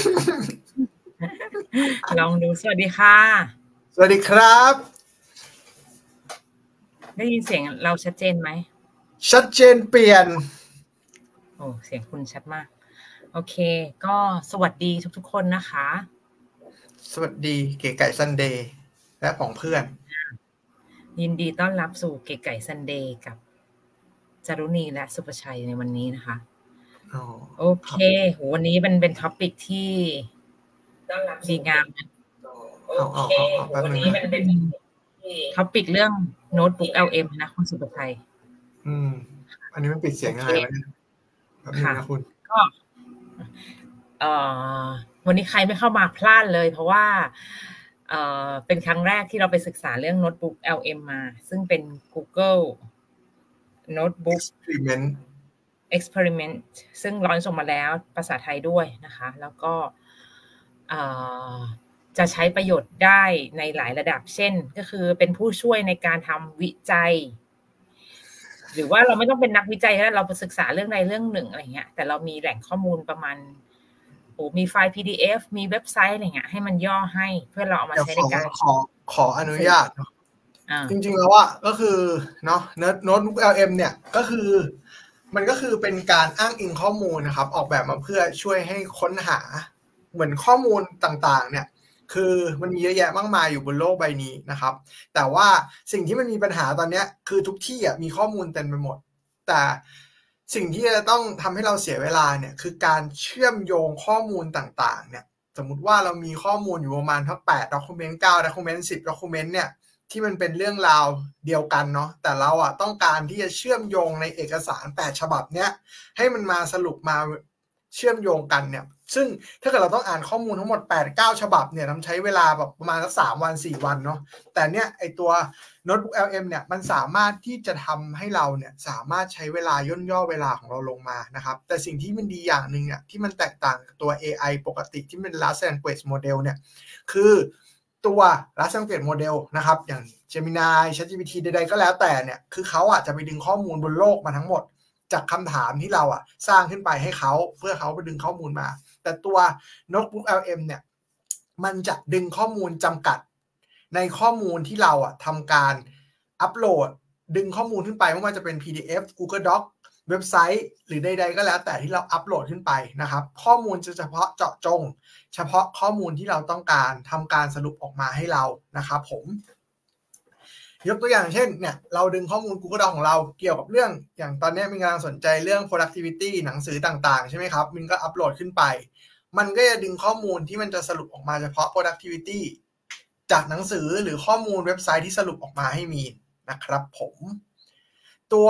ลองดูสวัสดีค่ะสวัสดีครับได้ยินเสียงเราชัดเจนไหมชัดเจนเปลี่ยนโอ้เสียงคุณชัดมากโอเคก็สวัสดีทุกๆคนนะคะสวัสดีเก๋ไก่ซันเดย์และของเพื่อนยินดีต้อนรับสู่เก๋ไก่ซันเดย์กับจารุณีและสุภชัยในวันนี้นะคะโอเคโหวันนี้เป็นท็อปิกที่ดีงามโอเควันนี้เป็นท็อปิกเรื่องโน้ตบุ๊ก LM นะคุณสุภชัยอันนี้มันปิดเสียงยังไงวะเนี่ยแบบนี้นะคุณก็วันนี้ใครไม่เข้ามาพลาดเลยเพราะว่าเป็นครั้งแรกที่เราไปศึกษาเรื่องโน้ตบุ๊ก LM มาซึ่งเป็น Google Notebook Experiment ซึ่งร้อนส่งมาแล้วภาษาไทยด้วยนะคะแล้วก็จะใช้ประโยชน์ได้ในหลายระดับเช่นก็คือเป็นผู้ช่วยในการทำวิจัยหรือว่าเราไม่ต้องเป็นนักวิจัยแล้วเราไปศึกษาเรื่องใดเรื่องหนึ่งอะไรเงี้ยแต่เรามีแหล่งข้อมูลประมาณมีไฟล์ PDF มีเว็บไซต์อะไรเงี้ยให้มันย่อให้เพื่อเราเอามาใช้ในการขออนุญาตจริงๆแล้วอ่ะก็คือเนาะโน้ตบุ๊ก LM เนี่ยก็คือมันก็คือเป็นการอ้างอิงข้อมูลนะครับออกแบบมาเพื่อช่วยให้ค้นหาเหมือนข้อมูลต่างๆเนี่ยคือมันมีเยอะแยะมากมายอยู่บนโลกใบนี้นะครับแต่ว่าสิ่งที่มันมีปัญหาตอนนี้คือทุกที่อ่ะมีข้อมูลเต็มไปหมดแต่สิ่งที่จะต้องทำให้เราเสียเวลาเนี่ยคือการเชื่อมโยงข้อมูลต่างๆเนี่ยสมมุติว่าเรามีข้อมูลอยู่ประมาณทั้ง8 document 9 document 10 document เนี่ยที่มันเป็นเรื่องราวเดียวกันเนาะแต่เราอ่ะต้องการที่จะเชื่อมโยงในเอกสาร8ฉบับเนี้ยให้มันมาสรุปมาเชื่อมโยงกันเนี่ยซึ่งถ้าเกิดเราต้องอ่านข้อมูลทั้งหมด 8-9 ฉบับเนี่ยต้องใช้เวลาแบบประมาณสัก3 วัน 4 วันเนาะแต่เนี่ยไอตัว Notebook LM เนี่ยมันสามารถที่จะทำให้เราเนี่ยสามารถใช้เวลาย่นย่อเวลาของเราลงมานะครับแต่สิ่งที่มันดีอย่างหนึ่งเนี่ยที่มันแตกต่างกับตัว AI ปกติที่เป็น Large Language Model เนี่ยคือตัว Large Language Model นะครับอย่าง Gemini ChatGPT ใดๆก็แล้วแต่เนี่ยคือเขาอ่ะจะไปดึงข้อมูลบนโลกมาทั้งหมดจากคำถามที่เราอ่ะสร้างขึ้นไปให้เขาเพื่อเขาไปดึงข้อมูลมาแต่ตัว Notebook LM เนี่ยมันจะดึงข้อมูลจำกัดในข้อมูลที่เราอ่ะทำการอัปโหลดดึงข้อมูลขึ้นไปไม่ว่าจะเป็น PDF Google Doc เว็บไซต์หรือใดๆก็แล้วแต่ที่เราอัปโหลดขึ้นไปนะครับข้อมูลจะเฉพาะเจาะจงเฉพาะข้อมูลที่เราต้องการทำการสรุปออกมาให้เรานะครับผมยกตัวอย่างเช่นเนี่ยเราดึงข้อมูล Google Doc ของเราเกี่ยวกับเรื่องอย่างตอนนี้มีกำลังสนใจเรื่อง productivity หนังสือต่างๆใช่ไหมครับมินก็อัปโหลดขึ้นไปมันก็จะดึงข้อมูลที่มันจะสรุปออกมาเฉพาะ productivity จากหนังสือหรือข้อมูลเว็บไซต์ที่สรุปออกมาให้มีนะครับผมตัว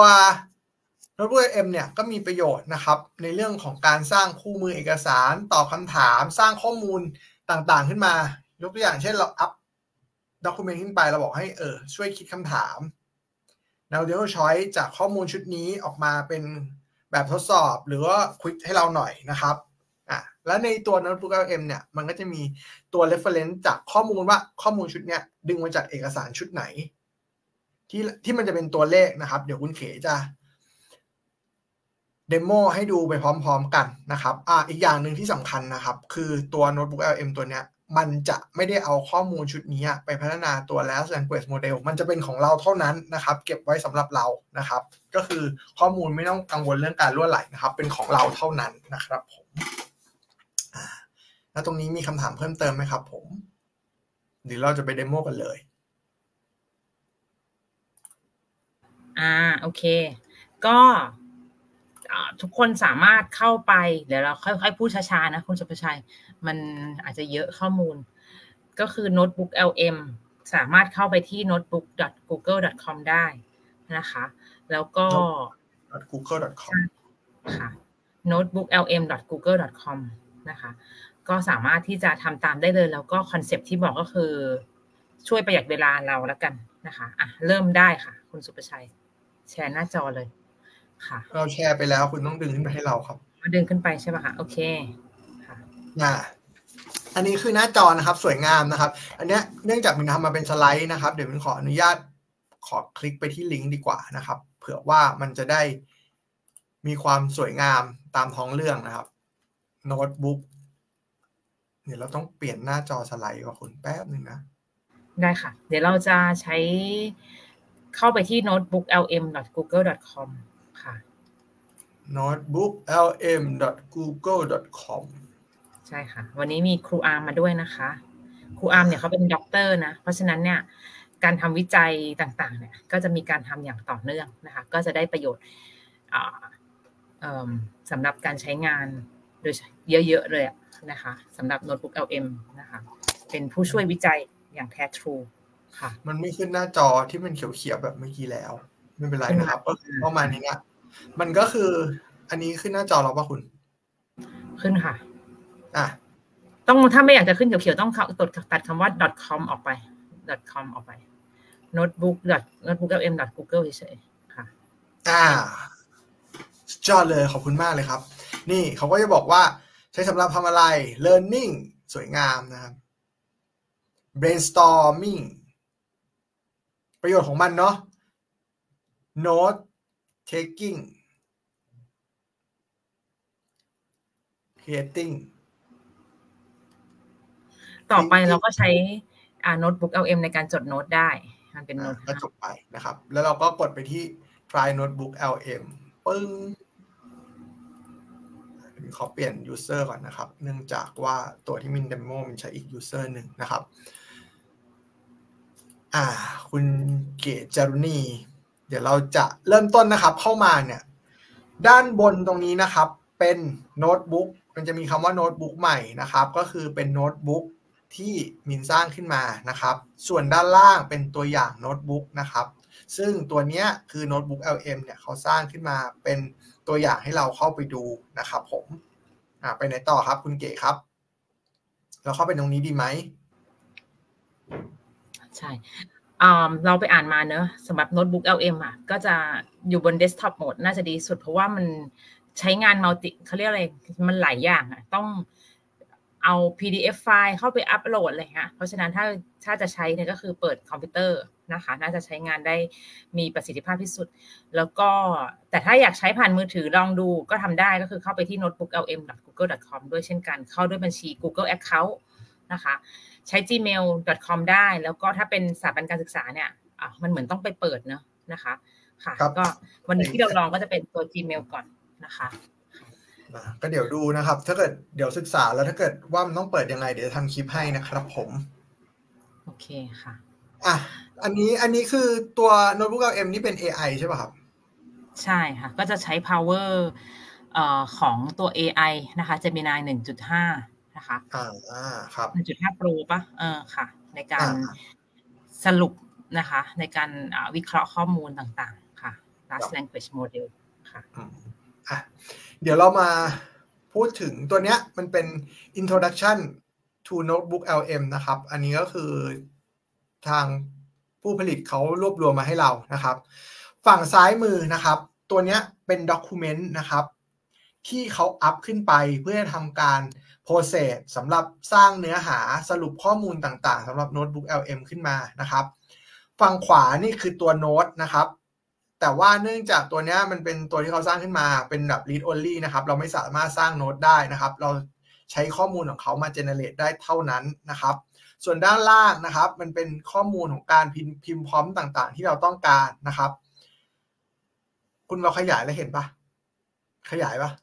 Notebook LM เนี่ยก็มีประโยชน์นะครับในเรื่องของการสร้างคู่มือเอกสารตอบคำถามสร้างข้อมูลต่างๆขึ้นมายกตัวอย่างเช่นเราอัพdocument ขึ้นไปเราบอกให้ช่วยคิดคำถามmultiple choice จากข้อมูลชุดนี้ออกมาเป็นแบบทดสอบหรือว่า quiz ให้เราหน่อยนะครับแล้วในตัว Notebook LM เนี่ยมันก็จะมีตัว reference จากข้อมูลว่าข้อมูลชุดเนี้ยดึงมาจากเอกสารชุดไหนที่มันจะเป็นตัวเลขนะครับเดี๋ยวคุณเขจะเดโมให้ดูไปพร้อมๆกันนะครับอีกอย่างหนึ่งที่สำคัญนะครับคือตัว Notebook LM ตัวเนี้ยมันจะไม่ได้เอาข้อมูลชุดนี้ไปพัฒนาตัว Large Language Model มันจะเป็นของเราเท่านั้นนะครับเก็บไว้สำหรับเรานะครับก็คือข้อมูลไม่ต้องกังวลเรื่องการรั่วไหลนะครับเป็นของเราเท่านั้นนะครับผมแล้วตรงนี้มีคำถามเพิ่มเติมไหมครับผมเดี๋ยวเราจะไปเดโมกันเลยโอเคก็ทุกคนสามารถเข้าไปเดี๋ยวเราค่อยๆพูดช้าๆนะคุณสุภชัยมันอาจจะเยอะข้อมูลก็คือ Notebook LM สามารถเข้าไปที่ notebook.google.com ได้นะคะแล้วก็ google.com ค่ะ notebooklm.google.com นะคะก็สามารถที่จะทำตามได้เลยแล้วก็คอนเซ็ปต์ที่บอกก็คือช่วยประหยัดเวลาเราแล้วกันนะคะเริ่มได้ค่ะคุณสุภชัยแชร์หน้าจอเลยค่ะเราแชร์ไปแล้วคุณต้องดึงขึ้นไปให้เราครับดึงขึ้นไปใช่ป่ะคะโอเคค่ะอันนี้คือหน้าจอนะครับสวยงามนะครับอันนี้เนื่องจากมินทำมาเป็นสไลด์นะครับเดี๋ยวมินขออนุญาตขอคลิกไปที่ลิงก์ดีกว่านะครับเผื่อว่ามันจะได้มีความสวยงามตามท้องเรื่องนะครับ Notebook เดี๋ยวเราต้องเปลี่ยนหน้าจอสไลด์กับคุณแป๊บนึงนะได้ค่ะเดี๋ยวเราจะใช้เข้าไปที่ notebooklm.google.com ค่ะ notebooklm.google.com ใช่ค่ะวันนี้มีครูอาร์มมาด้วยนะคะครูอาร์มเนี่ยเขาเป็นด็อกเตอร์นะเพราะฉะนั้นเนี่ยการทำวิจัยต่างๆเนี่ยก็จะมีการทำอย่างต่อเนื่องนะคะก็จะได้ประโยชน์สำหรับการใช้งานโดยเยอะๆเลยนะคะสำหรับ Notebook LM นะคะเป็นผู้ช่วยวิจัยอย่างแท้ทรูค่ะมันไม่ขึ้นหน้าจอที่มันเขียวๆแบบเมื่อกี้แล้วไม่เป็นไรนะครับก็คือประมาณนี้นะมันก็คืออันนี้ขึ้นหน้าจอเราป่ะคุณขึ้นค่ะต้องถ้าไม่อยากจะขึ้นเขียวๆต้องตัดคำว่า .com ออกไป .com ออกไป notebook.notebooklm.google เฉยๆค่ะจอดเลยขอบคุณมากเลยครับนี่เขาก็จะบอกว่าใช้สำหรับทำอะไร learning สวยงามนะครับ brainstorming ประโยชน์ของมันเนาะ note taking creating ต่อไปเราก็ใช้Notebook LM ในการจดโน้ตได้มันเป็นโน้ตก็จบไปนะครับแล้วเราก็กดไปที่ try notebook LM ปึ้งขอเปลี่ยน user ก่อนนะครับเนื่องจากว่าตัวที่มิน demo มันใช้อีก user หนึ่งนะครับคุณเกศจารุณีเดี๋ยวเราจะเริ่มต้นนะครับเข้ามาเนี่ยด้านบนตรงนี้นะครับเป็นโน้ตบุ๊กมันจะมีคำว่าโน้ตบุ๊กใหม่นะครับก็คือเป็นโน้ตบุ๊กที่มินสร้างขึ้นมานะครับส่วนด้านล่างเป็นตัวอย่างโน้ตบุ๊กนะครับซึ่งตัวนี้คือโน้ตบุ๊ก LM เนี่ยเขาสร้างขึ้นมาเป็นตัวอย่างให้เราเข้าไปดูนะครับผมไปไหนต่อครับคุณเก๋ครับเราเข้าไปตรงนี้ดีไหมใช่เราไปอ่านมาเนอะสำหรับโน้ตบุ๊ก LM ก็จะอยู่บนเดสก์ท็อปโหมดน่าจะดีสุดเพราะว่ามันใช้งานมัลติเขาเรียกอะไรมันหลายอย่างต้องเอา PDF ไฟล์เข้าไปอัปโหลดอะไรเงี้ยเพราะฉะนั้นถ้าจะใช้เนี่ยก็คือเปิดคอมพิวเตอร์นะคะน่าจะใช้งานได้มีประสิทธิภาพที่สุดแล้วก็แต่ถ้าอยากใช้ผ่านมือถือลองดูก็ทำได้ก็คือเข้าไปที่ notebooklm.google.com ด้วยเช่นกันเข้าด้วยบัญชี Google Account นะคะใช้ gmail.com ได้แล้วก็ถ้าเป็นสถาบันการศึกษาเนี่ยมันเหมือนต้องไปเปิดเนอะนะคะค่ะก็วันนี้ที่เราลองก็จะเป็นตัว Gmail ก่อนนะคะก็เดี๋ยวดูนะครับถ้าเกิดเดี๋ยวศึกษาแล้วถ้าเกิดว่ามันต้องเปิดยังไงเดี๋ยวทำคลิปให้นะครับผมโอเคค่ะอันนี้คือตัว Notebook LM นี่เป็น AI ใช่ป่ะครับใช่ค่ะก็จะใช้ power ของตัว AI นะคะ Gemini 1.5 นะคะครับ 1.5 Pro ป่ะค่ะในการสรุปนะคะในการวิเคราะห์ข้อมูลต่างๆค่ะ Large Language Model ค่ะเดี๋ยวเรามาพูดถึงตัวเนี้ยมันเป็น Introduction to Notebook LM นะครับอันนี้ก็คือทางผู้ผลิตเขารวบรวมมาให้เรานะครับฝั่งซ้ายมือนะครับตัวเนี้ยเป็น document นะครับที่เขาอัพขึ้นไปเพื่อทำการ process สำหรับสร้างเนื้อหาสรุปข้อมูลต่างๆสำหรับ Notebook LM ขึ้นมานะครับฝั่งขวานี่คือตัวโน้ตนะครับแต่ว่าเนื่องจากตัวนี้มันเป็นตัวที่เขาสร้างขึ้นมาเป็นแบบ read only นะครับเราไม่สามารถสร้างโน้ตได้นะครับเราใช้ข้อมูลของเขามา generate ได้เท่านั้นนะครับส่วนด้านล่างนะครับมันเป็นข้อมูลของการพิมพ์พร้อมต่างๆที่เราต้องการนะครับคุณเราขยายแล้วเห็นปะขยายปะ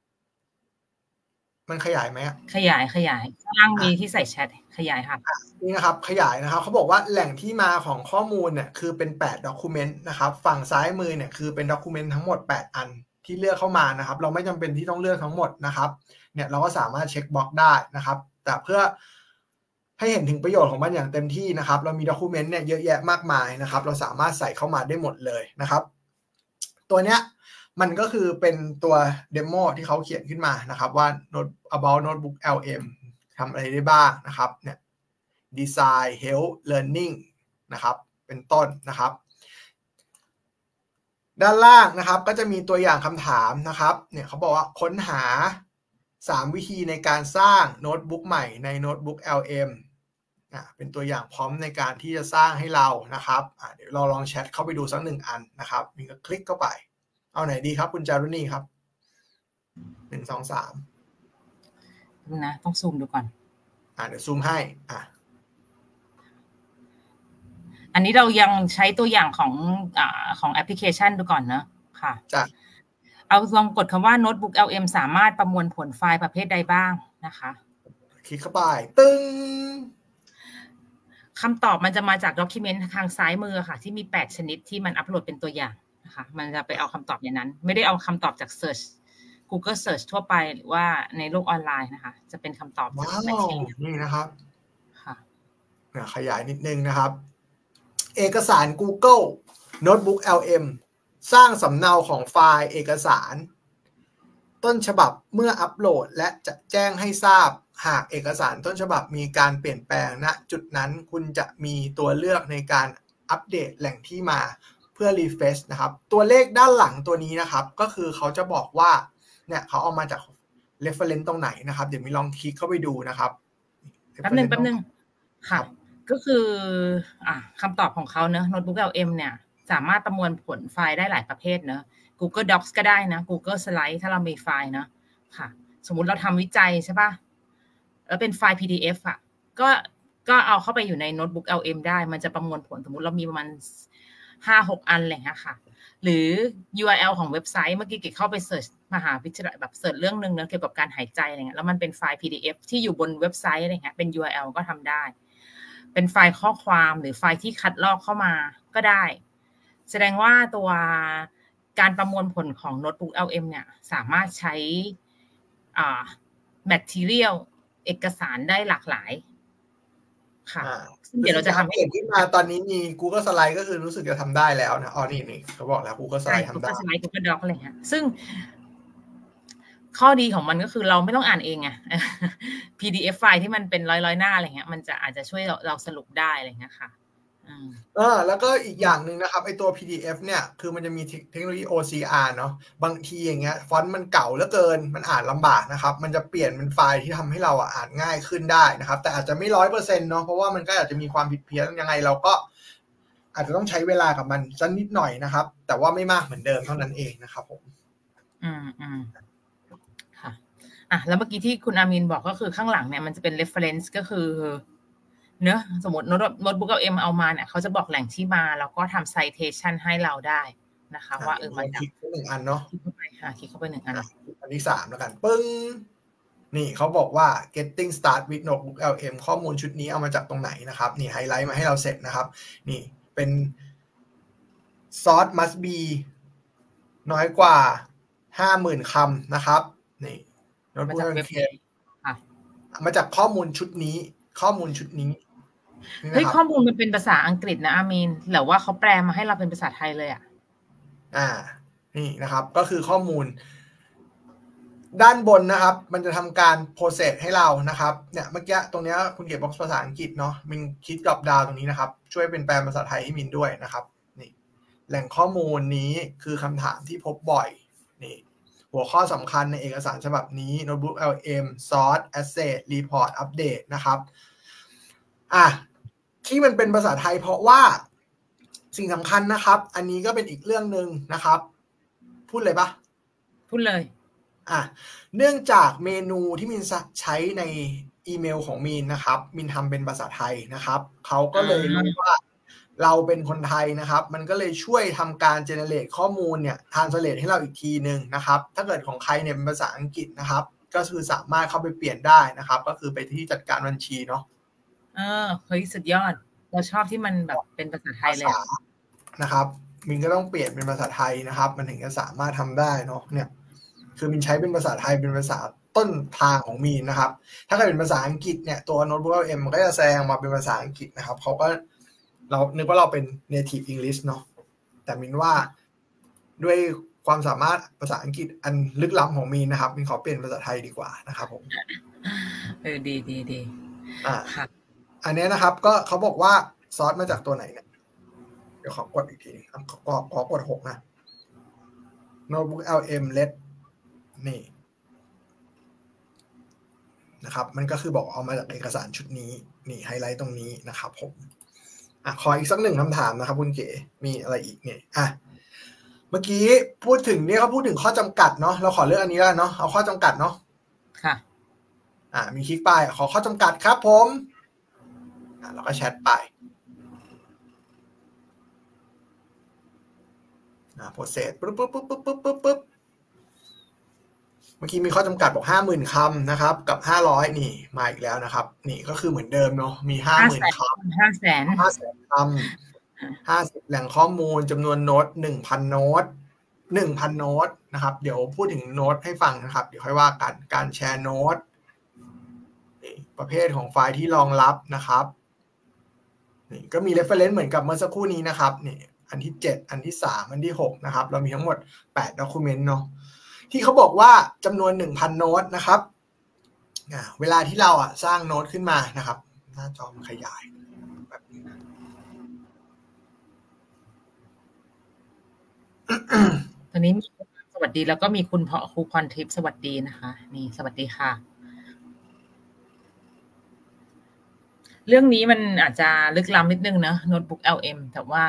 มันขยายไหมขยายข้างล่างมีที่ใส่แชทขยายค่ะนี่นะครับขยายนะครับเขาบอกว่าแหล่งที่มาของข้อมูลเนี่ยคือเป็น8 document นะครับฝั่งซ้ายมือเนี่ยคือเป็น document ทั้งหมด8อันที่เลือกเข้ามานะครับเราไม่จำเป็นที่ต้องเลือกทั้งหมดนะครับเนี่ยเราก็สามารถเช็คบล็อกได้นะครับแต่เพื่อให้เห็นถึงประโยชน์ของมันอย่างเต็มที่นะครับเรามี document เนี่ยเยอะแยะมากมายนะครับเราสามารถใส่เข้ามาได้หมดเลยนะครับตัวเนี้ยมันก็คือเป็นตัวเดโมที่เขาเขียนขึ้นมานะครับว่า about notebook LM ทำอะไรได้บ้างนะครับเนี่ย design help learning นะครับเป็นต้นนะครับด้านล่างนะครับก็จะมีตัวอย่างคำถามนะครับเนี่ยเขาบอกว่าค้นหา3วิธีในการสร้างโน้ตบุ๊กใหม่ใน notebook LM เป็นตัวอย่างพร้อมในการที่จะสร้างให้เรานะครับเดี๋ยวเราลองแชทเข้าไปดูสัก1อันนะครับมีก็คลิกเข้าไปเอาไหนดีครับคุณจารุณีครับ1 2 3 นะต้องซูมดูก่อนเดี๋ยวซูมให้อันนี้เรายังใช้ตัวอย่างของแอปพลิเคชันดูก่อนนะค่ะจ้ะเอาลองกดคำว่า Notebook LM สามารถประมวลผลไฟล์ประเภทใดบ้างนะคะคลิกเข้าไปตึ้งคำตอบมันจะมาจากด็อกิเมนต์ทางซ้ายมือค่ะที่มี8ชนิดที่มันอัปโหลดเป็นตัวอย่างนะคะมันจะไปเอาคำตอบอย่างนั้นไม่ได้เอาคำตอบจาก Search Google Search ทั่วไปหรือว่าในโลกออนไลน์นะคะจะเป็นคำตอบว้าวนี่นะครับค่ะขยายนิดนึงนะครับเอกสาร Google Notebook LM สร้างสำเนาของไฟล์เอกสารต้นฉบับเมื่ออัปโหลดและจะแจ้งให้ทราบหากเอกสารต้นฉบับมีการเปลี่ยนแปลงณจุดนั้นคุณจะมีตัวเลือกในการอัปเดตแหล่งที่มาเพื่อ refresh นะครับตัวเลขด้านหลังตัวนี้นะครับก็คือเขาจะบอกว่าเนี่ยเขาเอามาจาก reference ตรงไหนนะครับเดี๋ยวมีลองคลิกเข้าไปดูนะครับแป๊บนึงค่ะก็คือคำตอบของเขาเนอะ Notebook LM เนี่ยสามารถประมวลผลไฟล์ได้หลายประเภทเนอะ Google Docs ก็ได้นะ Google Slide ถ้าเรามีไฟล์เนอะค่ะสมมุติเราทำวิจัยใช่ป่ะแล้วเป็นไฟล์ PDF ก็เอาเข้าไปอยู่ใน Notebook LM ได้มันจะประมวลผลสมมุติเรามีประมาณ 5-6 อันอะไรอย่างเงี้ยค่ะหรือ URL ของเว็บไซต์เมื่อกี้เก๋เข้าไปเสิร์ชมหาวิทยาลัยแบบเสิร์ชเรื่องนึงนะเกี่ยวกับการหายใจอะไรเงี้ยแล้วมันเป็นไฟล์ PDF ที่อยู่บนเว็บไซต์อะไรเงี้ยเป็น URL ก็ทำได้เป็นไฟล์ข้อความหรือไฟล์ที่คัดลอกเข้ามาก็ได้แสดงว่าตัวการประมวลผลของ Notebook LM เนี่ยสามารถใช้material เอกสารได้หลากหลายค่ะเดี๋ยวเราจะทำให้ขึ้นมาตอนนี้มี Google Slide ก็คือรู้สึกจะทำได้แล้วนะนี่เขาบอกแล้ว Google Slide ทำได้ Google Slide Google Doc อะไรเงี้ยซึ่งข้อดีของมันก็คือเราไม่ต้องอ่านเองไง PDF ไฟล์ที่มันเป็นร้อยหน้าอะไรเงี้ยมันจะอาจจะช่วยเราสรุปได้อะไรเงี้ยค่ะแล้วก็อีกอย่างหนึ่งนะครับไอตัว PDF เนี่ยคือมันจะมีเทคโนโลยี OCR เนาะบางทีอย่างเงี้ยฟอนต์มันเก่าเหลือเกินมันอ่านลำบากนะครับมันจะเปลี่ยนเป็นไฟล์ที่ทำให้เราอ่านง่ายขึ้นได้นะครับแต่อาจจะไม่ 100% เนาะเพราะว่ามันก็อาจจะมีความผิดเพี้ยนยังไงเราก็อาจจะต้องใช้เวลากับมันสักนิดหน่อยนะครับแต่ว่าไม่มากเหมือนเดิมเท่านั้นเองนะครับผมค่ะแล้วเมื่อกี้ที่คุณอามินบอกก็คือข้างหลังเนี่ยมันจะเป็น reference ก็คือเนอะสมมติ Notebook LM เอามาเนี่ยเขาจะบอกแหล่งที่มาแล้วก็ทำ citation ให้เราได้นะคะว่ามันคลิก1อันเนาะคลิกเข้าไปคลิกเข้าไป1อันอันที่3แล้วกันปึ้งนี่เขาบอกว่า getting start with Notebook LM ข้อมูลชุดนี้เอามาจากตรงไหนนะครับนี่ไฮไลท์มาให้เราเสร็จนะครับนี่เป็น source must be น้อยกว่า 50,000 คำนะครับนี่ Notebook LM มาจากข้อมูลชุดนี้เฮ้ยข้อมูลมันเป็นภาษาอังกฤษนะอามีนหรือว่าเขาแปลมาให้เราเป็นภาษาไทยเลยนี่นะครับก็คือข้อมูลด้านบนนะครับมันจะทำการ process ให้เรานะครับเนี่ยเมื่อกี้ตรงนี้คุณเก็บบ็อกซ์ภาษาอังกฤษเนาะมินคลิกดรอปดาวน์ตรงนี้นะครับช่วยเป็นแปลภาษาไทยให้มินด้วยนะครับนี่แหล่งข้อมูลนี้คือคำถามที่พบบ่อยนี่หัวข้อสำคัญในเอกสารฉบับนี้ Notebook LM Source Asset Report Update นะครับที่มันเป็นภาษาไทยเพราะว่าสิ่งสำคัญนะครับอันนี้ก็เป็นอีกเรื่องนึงนะครับพูดเลยปะพูดเลยเนื่องจากเมนูที่มินใช้ในอีเมลของมินนะครับมินทำเป็นภาษาไทยนะครับเขาก็เลยรู้ว่าเราเป็นคนไทยนะครับมันก็เลยช่วยทำการ generate ข้อมูลเนี่ย translate ให้เราอีกทีนึงนะครับถ้าเกิดของใครเนี่ยเป็นภาษาอังกฤษนะครับก็คือสามารถเข้าไปเปลี่ยนได้นะครับก็คือไปที่จัดการบัญชีเนาะเฮ้ยสุดยอดเราชอบที่มันแบบเป็นภาษาไทยเลยนะครับมินก็ต้องเปลี่ยนเป็นภาษาไทยนะครับมันถึงจะสามารถทำได้เนาะเนี่ยคือมินใช้เป็นภาษาไทยเป็นภาษาต้นทางของมินนะครับถ้าเกิดเป็นภาษาอังกฤษเนี่ยตัว Notebook LM มันก็จะแซงมาเป็นภาษาอังกฤษนะครับเขาก็เรานึกว่าเราเป็น native English เนาะแต่มินว่าด้วยความสามารถภาษาอังกฤษอันลึกล้ำของมินนะครับมินขอเปลี่ยนภาษาไทยดีกว่านะครับผมดีค่ะอันนี้นะครับก็เขาบอกว่าซอสมาจากตัวไหนเนี่ยเดี๋ยวขอกดอีกทีขอกด6นะ Notebook LM Let นี่นะครับมันก็คือบอกเอามาจากเอกสารชุดนี้นี่ไฮไลท์ตรงนี้นะครับผมขออีกสัก1คำถามนะครับคุณเก๋มีอะไรอีกเนี่ยเมื่อกี้พูดถึงเนี่ยเขาพูดถึงข้อจำกัดเนาะเราขอเลือกอันนี้แล้วเนาะเอาข้อจำกัดเนาะค่ะมีคลิกไปขอข้อจำกัดครับผมเราก็แชทไปโปรเซสปุ๊บเมื่อกี้มีข้อจำกัดบอก 50,000 คำนะครับกับ500นี่มาอีกแล้วนะครับนี่ก็คือเหมือนเดิมเนาะมี 50,000 คำ 500,000 คำ50แหล่งข้อมูลจำนวนโน้ต 1,000 โน้ต 1,000 โน้ตนะครับเดี๋ยวพูดถึงโน้ตให้ฟังนะครับเดี๋ยวค่อยว่ากันการแชร์โน้ตประเภทของไฟล์ที่รองรับนะครับนี่ก็มี reference เหมือนกับเมื่อสักครู่นี้นะครับนี่อันที่7อันที่3อันที่6นะครับเรามีทั้งหมด8 document เนาะที่เขาบอกว่าจำนวน 1,000 โน้ตนะครับเวลาที่เราสร้างโน้ตขึ้นมานะครับหน้าจอมันขยายแบบนี้ตอนนี้มีสวัสดีแล้วก็มีคุณครูพรทิพย์สวัสดีนะคะนี่สวัสดีค่ะเรื่องนี้มันอาจจะลึกล้ำนิดนึงนะโน้ตบุ๊ก LM แต่ว่า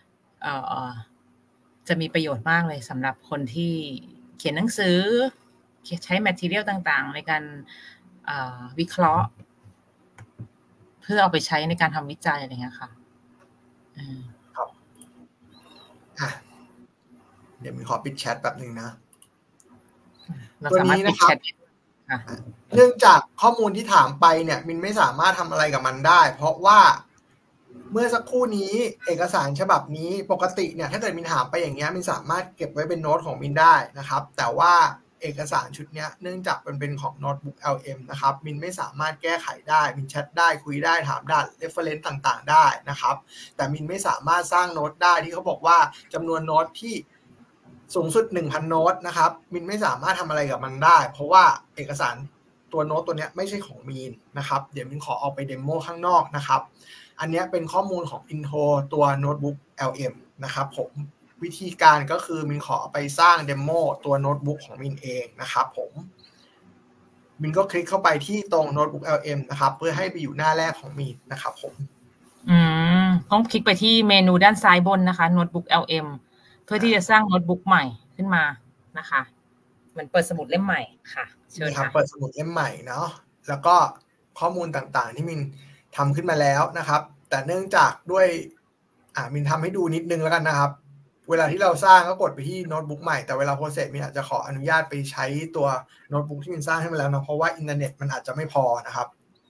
จะมีประโยชน์มากเลยสำหรับคนที่เขียนหนังสือใช้ material ต่างๆในการวิเคราะห์เพื่อเอาไปใช้ในการทำวิจัยอะไรเงี้ยค่ะครับเดี๋ยวมีขอปิดแชทแบบนึงนะตัวนี้นะครับเนื่องจากข้อมูลที่ถามไปเนี่ยมินไม่สามารถทำอะไรกับมันได้เพราะว่าเมื่อสักครู่นี้เอกสารฉบับนี้ปกติเนี่ยถ้าเกิดมินถามไปอย่างเงี้ยมินสามารถเก็บไว้เป็นโน้ตของมินได้นะครับแต่ว่าเอกสารชุดนี้เนื่องจากมันเป็นของโน้ตบุ๊ก LM นะครับมินไม่สามารถแก้ไขได้มินแชทได้คุยได้ถามได้ reference ต่างๆได้นะครับแต่มินไม่สามารถสร้างโน้ตได้ที่เขาบอกว่าจำนวนโน้ตที่สูงสุด 1,000 โน้ตนะครับมินไม่สามารถทำอะไรกับมันได้เพราะว่าเอกสารตัวโน้ตตัวนี้ไม่ใช่ของมินนะครับเดี๋ยวมินขอเอาไปเดโมข้างนอกนะครับอันนี้เป็นข้อมูลของ Intro ตัวโน้ตบุ๊ก LM นะครับผมวิธีการก็คือมินขอไปสร้างเดโมตัวโน้ตบุ๊กของมินเองนะครับผมมินก็คลิกเข้าไปที่ตรงโน้ตบุ๊ก LM นะครับเพื่อให้ไปอยู่หน้าแรกของมินนะครับผมต้องคลิกไปที่เมนูด้านซ้ายบนนะคะโน้ตบุ๊ก LM เพื่อที่จะสร้างโน้ตบุ๊กใหม่ขึ้นมานะคะเหมือนเปิดสมุดเล่มใหม่ค่ะเชิญค่ะเปิดสมุดเล่มใหม่เนาะแล้วก็ข้อมูลต่างๆที่มินทำขึ้นมาแล้วนะครับแต่เนื่องจากด้วยมินทำให้ดูนิดนึงแล้วกันนะครับเวลาที่เราสร้างก็กดไปที่โน้ตบุ๊กใหม่แต่เวลาโปรเซสมินอาจจะขออนุญาตไปใช้ตัวโน้ตบุ๊กที่มินสร้างให้มาแล้วนะเพราะว่าอินเทอร์เน็ตมันอาจจะไม่พอนะครับ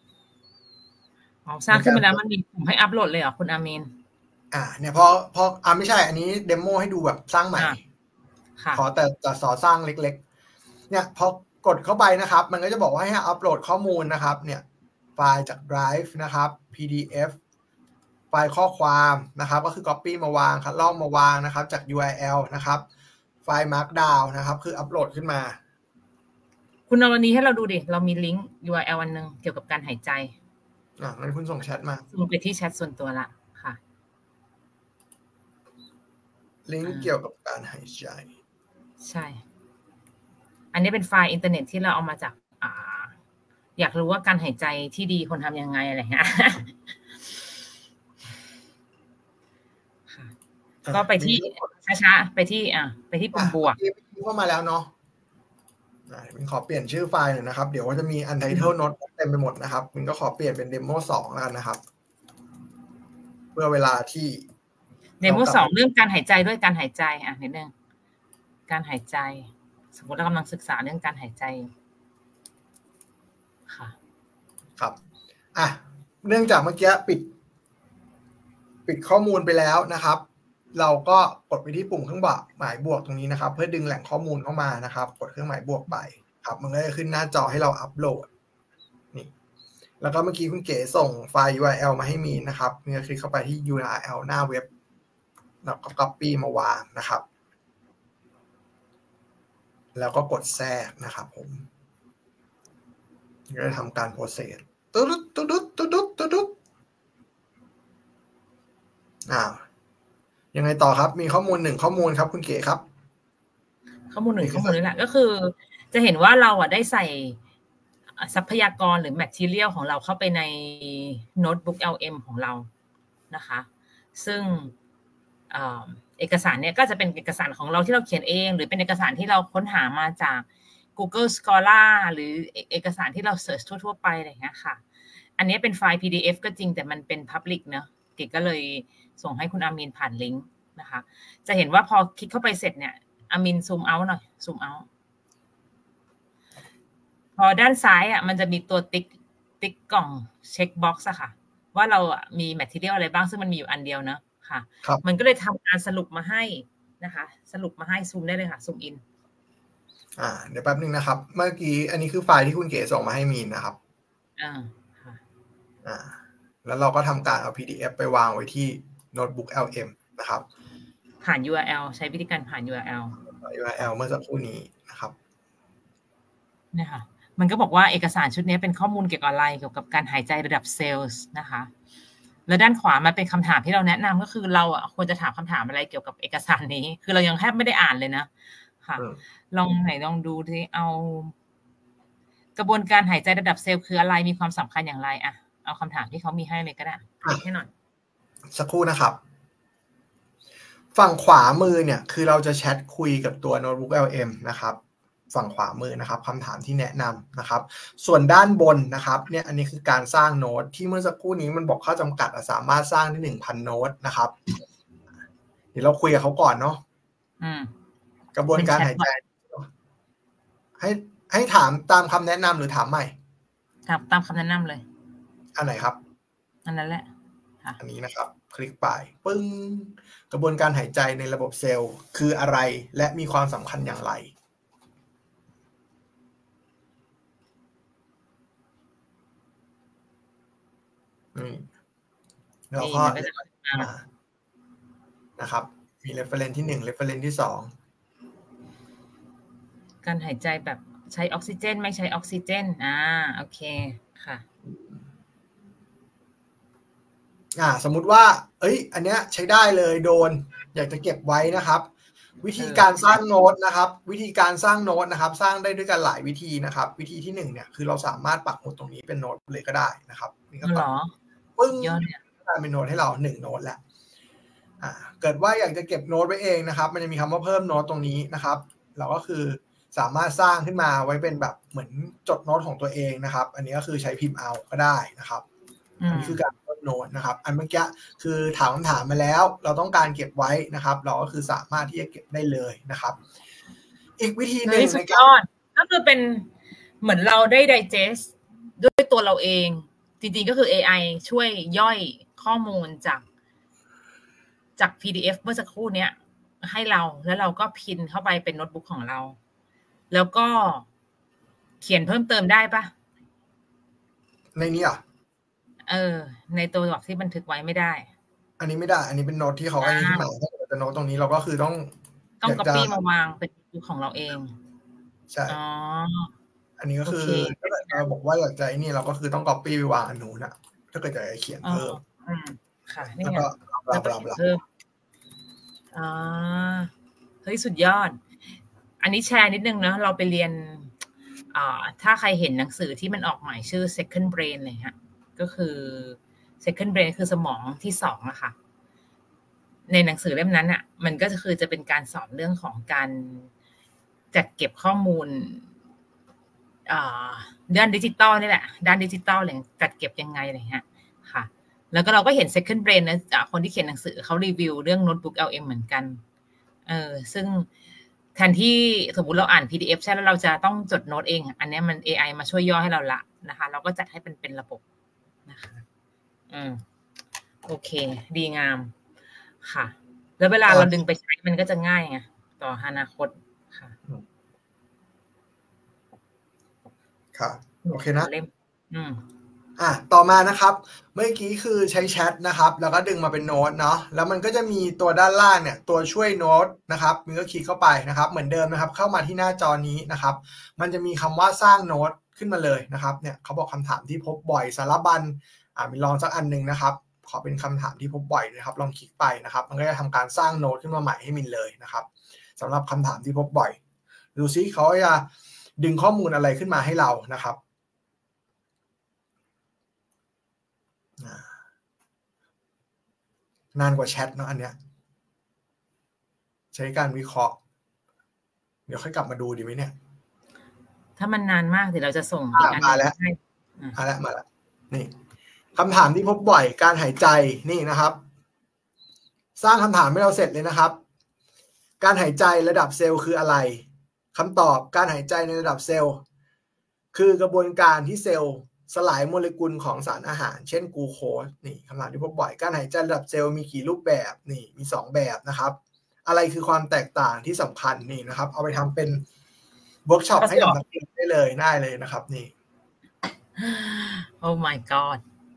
สร้างขึ้นมาแล้วมันมีปุ่มให้อัปโหลดเลยเหรอคุณอามีนเนี่ยพอไม่ใช่อันนี้เดโมให้ดูแบบสร้างใหม่ขอแต่สอสร้างเล็กๆเนี่ยพอกดเข้าไปนะครับมันก็จะบอกว่าให้อัปโหลดข้อมูลนะครับเนี่ยไฟล์จาก Drive นะครับ PDF ไฟล์ข้อความนะครับก็คือ Copy มาวางคัดลอกมาวางนะครับจาก URL นะครับไฟล์ Markdown นะครับคืออัปโหลดขึ้นมาคุณเอาวันนี้ให้เราดูดิเรามีลิงก์ URL อันนึงเกี่ยวกับการหายใจงั้นคุณส่งแชทมาส่งไปที่แชทส่วนตัวละค่ะลิงก์เกี่ยวกับการหายใจใช่อันนี้เป็นไฟล์อินเทอร์เน็ตที่เราเอามาจากอยากรู้ว่าการหายใจที่ดีคนทำยังไงอะไรเงี้ยก็ไปที่ช้าๆไปที่ปุ่มบวกเข้ามาแล้วเนาะมินขอเปลี่ยนชื่อไฟล์หน่อยนะครับเดี๋ยวว่าจะมี Untitled Note เต็มไปหมดนะครับมินก็ขอเปลี่ยนเป็น Demo 2แล้วกันนะครับเพื่อเวลาที่ Demo 2เรื่องการหายใจด้วยการหายใจนิดนึงการหายใจสมมติเรากำลังศึกษาเรื่องการหายใจค่ะครับเนื่องจากเมื่อกี้ปิดข้อมูลไปแล้วนะครับเราก็กดไปที่ปุ่มเครื่องหมายบวกตรงนี้นะครับเพื่อดึงแหล่งข้อมูลเข้ามานะครับกดเครื่องหมายบวกไปครับมันก็จะขึ้นหน้าจอให้เราอัปโหลดนี่แล้วก็เมื่อกี้คุณเก๋ส่งไฟล์ URL มาให้มีนะครับมีคลิกเข้าไปที่ URL หน้าเว็บแล้วก็ Copy มาวางนะครับแล้วก็กดแทรกนะครับผมก็จะทำการโปรเซสตุ๊ดยังไงต่อครับมีข้อมูล1ข้อมูลครับคุณเก๋ครับข้อมูล1ข้อมูลนี่แหละก็คือจะเห็นว่าเราได้ใส่ทรัพยากรหรือ material ของเราเข้าไปในโน้ตบุ๊ก LM ของเรานะคะซึ่งเอกสารเนี่ยก็จะเป็นเอกสารของเราที่เราเขียนเองหรือเป็นเอกสารที่เราค้นหามาจาก Google Scholar หรือเอกสารที่เราเสิร์ชทั่วๆไปอะไรอย่างเงี้ยค่ะอันนี้เป็นไฟล์ PDF ก็จริงแต่มันเป็น Public เนอะเก๋ก็เลยส่งให้คุณอามีนผ่านลิงก์นะคะจะเห็นว่าพอคลิกเข้าไปเสร็จเนี่ยอามีนซูมเอาหน่อยซูมเอาพอด้านซ้ายมันจะมีตัวติ๊กกล่องเช็คบ็อกซ์ค่ะว่าเรามี material อะไรบ้างซึ่งมันมีอยู่อันเดียวเนอะค่ะมันก็เลยทำการสรุปมาให้นะคะสรุปมาให้ซูมได้เลยค่ะซูมอินเดี๋ยวแป๊บนึงนะครับเมื่อกี้อันนี้คือไฟล์ที่คุณเก๋ส่งมาให้มีนนะครับค่ะแล้วเราก็ทำการเอา PDF ไปวางไว้ที่โน้ตบุ๊ก LM นะครับผ่าน URL ใช้วิธีการผ่าน URL เมื่อสักครู่นี้นะครับเนี่ยค่ะมันก็บอกว่าเอกสารชุดนี้เป็นข้อมูลเกี่ยวกับอะไรเกี่ยวกับการหายใจระดับเซลล์นะคะแล้วด้านขวามันเป็นคำถามที่เราแนะนำก็คือเราควรจะถามคำถามอะไรเกี่ยวกับเอกสารนี้คือเรายังแทบไม่ได้อ่านเลยนะค่ะลองดูที่เอากระบวนการหายใจระดับเซลล์คืออะไรมีความสำคัญอย่างไรเอาคำถามที่เขามีให้เลยก็ได้ให้หน่อยสักครู่นะครับฝั่งขวามือเนี่ยคือเราจะแชทคุยกับตัวโน้ตบุ๊ก LM นะครับฝั่งขวามือนะครับคำถามที่แนะนำนะครับส่วนด้านบนนะครับเนี่ยอันนี้คือการสร้างโน้ตที่เมื่อสักครู่นี้มันบอกข้อจำกัดสามารถสร้างได้ 1,000 โน้ตนะครับเดี๋ยวเราคุยกับเขาก่อนเนาะกระบวนการหายใจให้ถามตามคำแนะนำหรือถามใหม่ถามตามคำแนะนำเลยอันไหนครับอันนั้นแหละอันนี้นะครับคลิกไปปึ้งกระบวนการหายใจในระบบเซลล์คืออะไรและมีความสำคัญอย่างไรแล้วก็นะครับมี reference ที่1 reference ที่2 การหายใจแบบใช้ออกซิเจนไม่ใช้ออกซิเจนโอเคค่ะสมมุติว่าอันเนี้ยใช้ได้เลยโดนอยากจะเก็บไว้นะครับวิธีการสร้างโน้ตนะครับวิธีการสร้างโน้ตนะครับสร้างได้ด้วยกันหลายวิธีนะครับวิธีที่1เนี่ยคือเราสามารถปักหมุดตรงนี้เป็นโน้ตเลยก็ได้นะครับนี่ก็ปักปึ้งเป็นโน้ตให้เรา1โน้ตแล้วเกิดว่าอยากจะเก็บโน้ตไว้เองนะครับมันจะมีคำว่าเพิ่มโน้ตตรงนี้นะครับเราก็คือสามารถสร้างขึ้นมาไว้เป็นแบบเหมือนจดโน้ตของตัวเองนะครับอันนี้ก็คือใช้พิมพ์เอาก็ได้นะครับอันนี้คือการเพิ่มโน้ตนะครับอันเมื่อกี้คือถามคำถามมาแล้วเราต้องการเก็บไว้นะครับเราก็คือสามารถที่จะเก็บได้เลยนะครับอีกวิธีหนึ่งในการก็คือเป็นเหมือนเราได้ digest ด้วยตัวเราเองจริงๆก็คือ AI ช่วยย่อยข้อมูลจาก PDF เมื่อสักครู่นี้ให้เราแล้วเราก็พิมพ์เข้าไปเป็นโน้ตบุ๊กของเราแล้วก็เขียนเพิ่มเติมได้ปะในนี้ในตัวหลักที่บันทึกไว้ไม่ได้อันนี้ไม่ได้อันนี้เป็นโน้ตที่เขาให้ขึ้นมาถ้าจะโน้ตตรงนี้เราก็คือต้อง copy มาวางเป็นของเราเองใช่อันนี้ก็คือถ้าเกิดเราบอกว่าอยากจะนี่เราก็คือต้อง copy ไปวางอันนู้นนะถ้าเกิดจะเขียนเพิ่มค่ะนี่ไงแล้วก็เพิ่มเฮ้ยสุดยอดอันนี้แชร์นิดนึงนะเราไปเรียนถ้าใครเห็นหนังสือที่มันออกใหม่ชื่อ Second Brain เลยฮะก็คือ Second Brain คือสมองที่2อะค่ะในหนังสือเล่มนั้นอะมันก็คือจะเป็นการสอนเรื่องของการจัดเก็บข้อมูลด้านดิจิตอลนี่แหละด้านดิจิตอลเลยจัดเก็บยังไงอะไรเงี้ยค่ะแล้วก็เราก็เห็น Second Brain นะคนที่เขียนหนังสือเขารีวิวเรื่องโน้ตบุ๊ก LM เหมือนกันซึ่งแทนที่สมมุติเราอ่าน PDF ใช่แล้วเราจะต้องจดโน้ตเองอันนี้มัน AI มาช่วยย่อให้เราละนะคะเราก็จัดให้เป็นระบบนะคะโอเคดีงามค่ะแล้วเวลาเราดึงไปใช้มันก็จะง่ายไงต่ออนาคตค่ะครับโอเคนะต่อมานะครับเมื่อกี้คือใช้แชทนะครับแล้วก็ดึงมาเป็นโน้ตเนาะแล้วมันก็จะมีตัวด้านล่างเนี่ยตัวช่วยโน้ตนะครับมันก็คลิกเข้าไปนะครับเหมือนเดิมนะครับเข้ามาที่หน้าจอนี้นะครับมันจะมีคำว่าสร้างโน้ตขึ้นมาเลยนะครับเนี่ยเขาบอกคำถามที่พบบ่อยสารบัญมีลองสักอันนึงนะครับขอเป็นคำถามที่พบบ่อยนะครับลองคลิกไปนะครับมันก็จะทำการสร้างโน้ตขึ้นมาใหม่ให้มินเลยนะครับสำหรับคำถามที่พบบ่อยดูซิเขาจะดึงข้อมูลอะไรขึ้นมาให้เรานะครับนานกว่าแชทเนาะอันเนี้ยใช้การวิเคราะห์เดี๋ยวค่อยกลับมาดูดีไหมเนี่ยถ้ามันนานมากเดี๋ยวเราจะส่งอีกอันมาแล้วมาแล้วนี่คำถามที่พบบ่อยการหายใจนี่นะครับ สร้างคำถามให้เราเสร็จเลยนะครับ การหายใจระดับเซลล์คืออะไรคำตอบการหายใจในระดับเซลล์คือกระบวนการที่เซลล์สลายโมเลกุลของสารอาหารเช่นกลูโคสนี่คำถามที่พบบ่อยการหายใจระดับเซลล์มีกี่รูปแบบนี่มี2แบบนะครับอะไรคือความแตกต่างที่สำคัญนี่นะครับเอาไปทำเป็นเวิร์กช็อปให้กับนักเรียนได้เลยนะครับนี่ Oh my god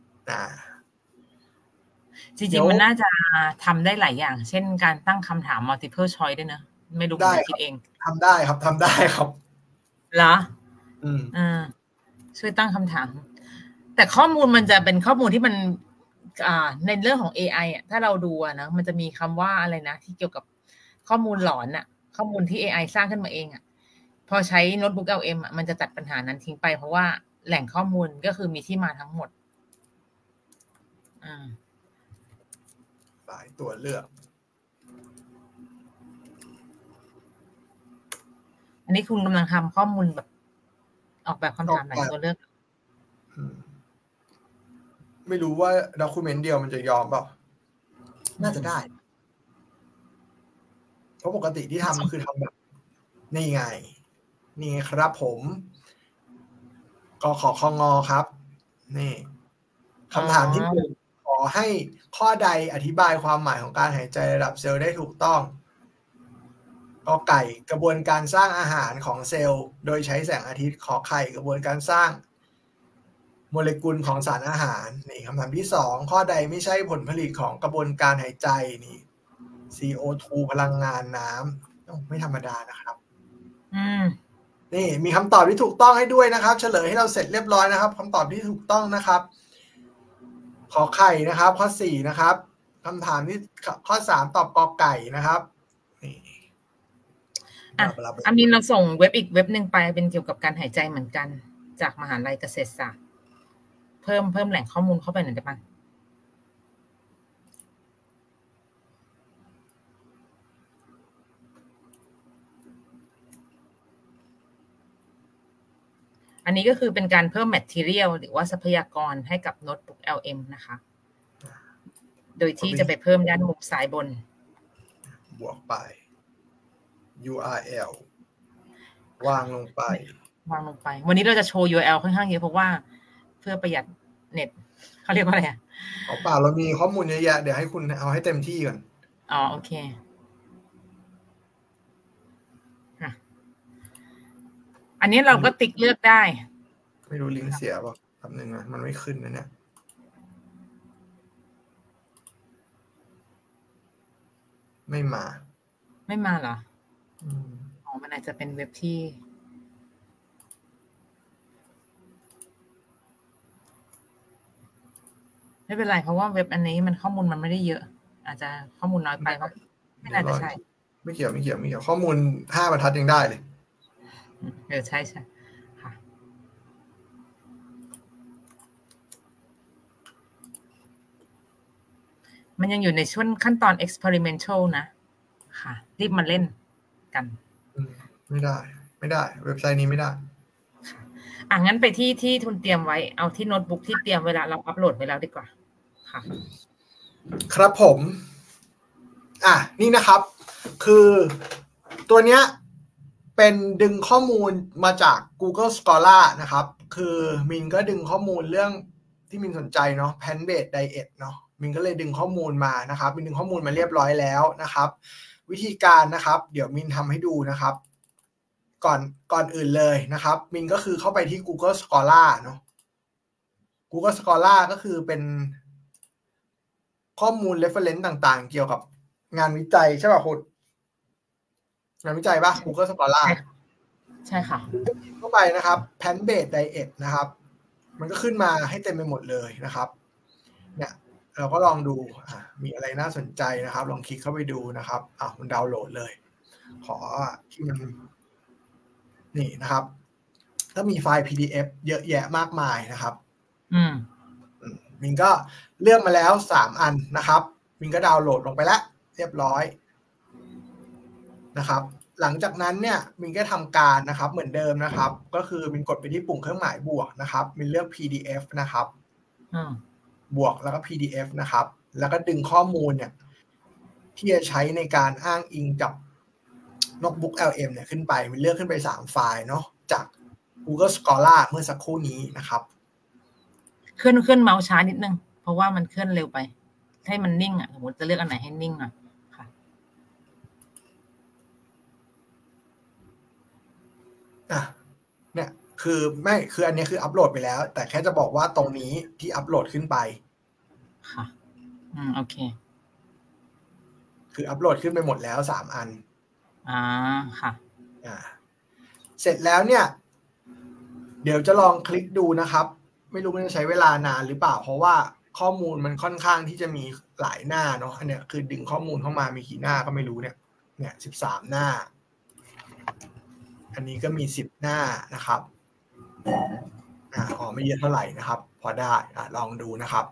จริงๆมันน่าจะทำได้หลายอย่างเช่นการตั้งคำถาม multiple choice ด้วยนะไม่รู้คุณคิดเองทำได้ครับเหรอช่วยตั้งคำถามแต่ข้อมูลมันจะเป็นข้อมูลที่มันในเรื่องของ AI อ่ะถ้าเราดูนะมันจะมีคำว่าอะไรนะที่เกี่ยวกับข้อมูลหลอนอ่ะข้อมูลที่ AI สร้างขึ้นมาเองอ่ะพอใช้โน้ตบุ๊ก LM อ่ะมันจะตัดปัญหานั้นทิ้งไปเพราะว่าแหล่งข้อมูลก็คือมีที่มาทั้งหมดหลายตัวเลือกอันนี้คุณกำลังทำข้อมูลแบบออกแบบคำถามหลายตัวเลือกไม่รู้ว่าด็อกิเมนต์เดียวมันจะยอมเปล่าน่าจะได้เพราะปกติที่ทำคือทำแบบนี่ไงครับผมกขคงครับนี่คำถามที่1ขอให้ข้อใดอธิบายความหมายของการหายใจระดับเซลล์ได้ถูกต้องกไก่กระบวนการสร้างอาหารของเซลล์โดยใช้แสงอาทิตย์ขอไข่กระบวนการสร้างโมเลกุลของสารอาหารนี่คำถามที่2ข้อใดไม่ใช่ผลผลิตของกระบวนการหายใจนี่ CO2 พลังงานน้ำไม่ธรรมดานะครับนี่มีคำตอบที่ถูกต้องให้ด้วยนะครับเฉลยให้เราเสร็จเรียบร้อยนะครับคำตอบที่ถูกต้องนะครับขอไข่นะครับข้อ4นะครับคำถามที่ข้อ3ตอบกอไก่นะครับอามินเราส่งเว็บอีกเว็บหนึ่งไปเป็นเกี่ยวกับการหายใจเหมือนกันจากมหาลัยเกษตรศาสตร์เพิ่มแหล่งข้อมูลเข้าไปหน่อยได้ป่ะอันนี้ก็คือเป็นการเพิ่ม material หรือว่าทรัพยากรให้กับโน้ตบุ๊ก LM นะคะโดยที่จะไปเพิ่มด้านมุมซ้ายบนบวกไป URL วางลงไปวันนี้เราจะโชว์ URL ค่อนข้างเยอะเพราะว่าเพื่อประหยัดเน็ตเขาเรียกว่าอะไรอ่ะเปล่าเรามีข้อมูลเยอะแยะเดี๋ยวให้คุณเอาให้เต็มที่ก่อนโอเคอันนี้เราก็ติ๊กเลือกได้ไม่รู้ลิงก์เสียป่ะแป๊บนึงนะมันไม่ขึ้นนะเนี่ยไม่มาเหรอมันอาจจะเป็นเว็บที่ไม่เป็นไรเพราะว่าเว็บอันนี้มันข้อมูลมันไม่ได้เยอะอาจจะข้อมูลน้อยไปว่าไม่น่าจะใช่ไม่เกี่ยวข้อมูล5 บรรทัดยังได้เลยใช่ค่ะมันยังอยู่ในช่วงขั้นตอน experimental นะค่ะรีบมาเล่นกันไม่ได้เว็บไซต์นี้ไม่ได้งั้นไปที่ทุนเตรียมไว้เอาที่โน้ตบุ๊กที่เตรียมเวลาเราอัปโหลดไว้แล้วดีกว่าค่ะครับผมนี่นะครับคือตัวเนี้ยเป็นดึงข้อมูลมาจาก Google Scholar นะครับคือมินก็ดึงข้อมูลเรื่องที่มินสนใจเนาะ Plant-based diet เนาะมินก็เลยดึงข้อมูลมานะครับมินดึงข้อมูลมาเรียบร้อยแล้วนะครับวิธีการนะครับเดี๋ยวมินทำให้ดูนะครับก่อนอื่นเลยนะครับมินก็คือเข้าไปที่ Google Scholar เนาะ Google Scholar ก็คือเป็นข้อมูล reference ต่างๆเกี่ยวกับงานวิจัยใช่ป่ะคุณงานวิจัยป่ะ Google Scholar ใช่ค่ะเข้าไปนะครับ Plant-based diet นะครับมันก็ขึ้นมาให้เต็มไปหมดเลยนะครับเนี่ยเราก็ลองดูมีอะไรน่าสนใจนะครับลองคลิกเข้าไปดูนะครับมันดาวน์โหลดเลยขอที่มันนี่นะครับก็มีไฟล์ PDF เยอะแยะมากมายนะครับมินก็เลือกมาแล้ว3อันนะครับมินก็ดาวน์โหลดลงไปแล้วเรียบร้อยนะครับหลังจากนั้นเนี่ยมินก็ทำการนะครับเหมือนเดิมนะครับก็คือมินกดไปที่ปุ่มเครื่องหมายบวกนะครับมินเลือก PDF นะครับบวกแล้วก็ PDF นะครับแล้วก็ดึงข้อมูลเนี่ยที่จะใช้ในการอ้างอิงกับ Notebook LM เนี่ยขึ้นไปมินเลือกขึ้นไป3ไฟล์เนาะจาก Google Scholar เมื่อสักครู่นี้นะครับเคลื่อนเมาส์ช้านิดนึงเพราะว่ามันเคลื่อนเร็วไปให้มันนิ่งสมมติจะเลือกอันไหนให้นิ่งหน่อยค่ะเนี่ยคืออันนี้คืออัปโหลดไปแล้วแต่แค่จะบอกว่าตรงนี้ที่อัปโหลดขึ้นไปค่ะโอเคคืออัปโหลดขึ้นไปหมดแล้ว3อันค่ะเสร็จแล้วเนี่ยเดี๋ยวจะลองคลิกดูนะครับไม่รู้มันจะใช้เวลานานหรือเปล่าเพราะว่าข้อมูลมันค่อนข้างที่จะมีหลายหน้าเนาะอันเนี้ยคือดึงข้อมูลเข้ามามีกี่หน้าก็ไม่รู้เนี่ย13หน้าอันนี้ก็มี10หน้านะครับไม่เยอะเท่าไหร่นะครับพอได้ลองดูนะครับ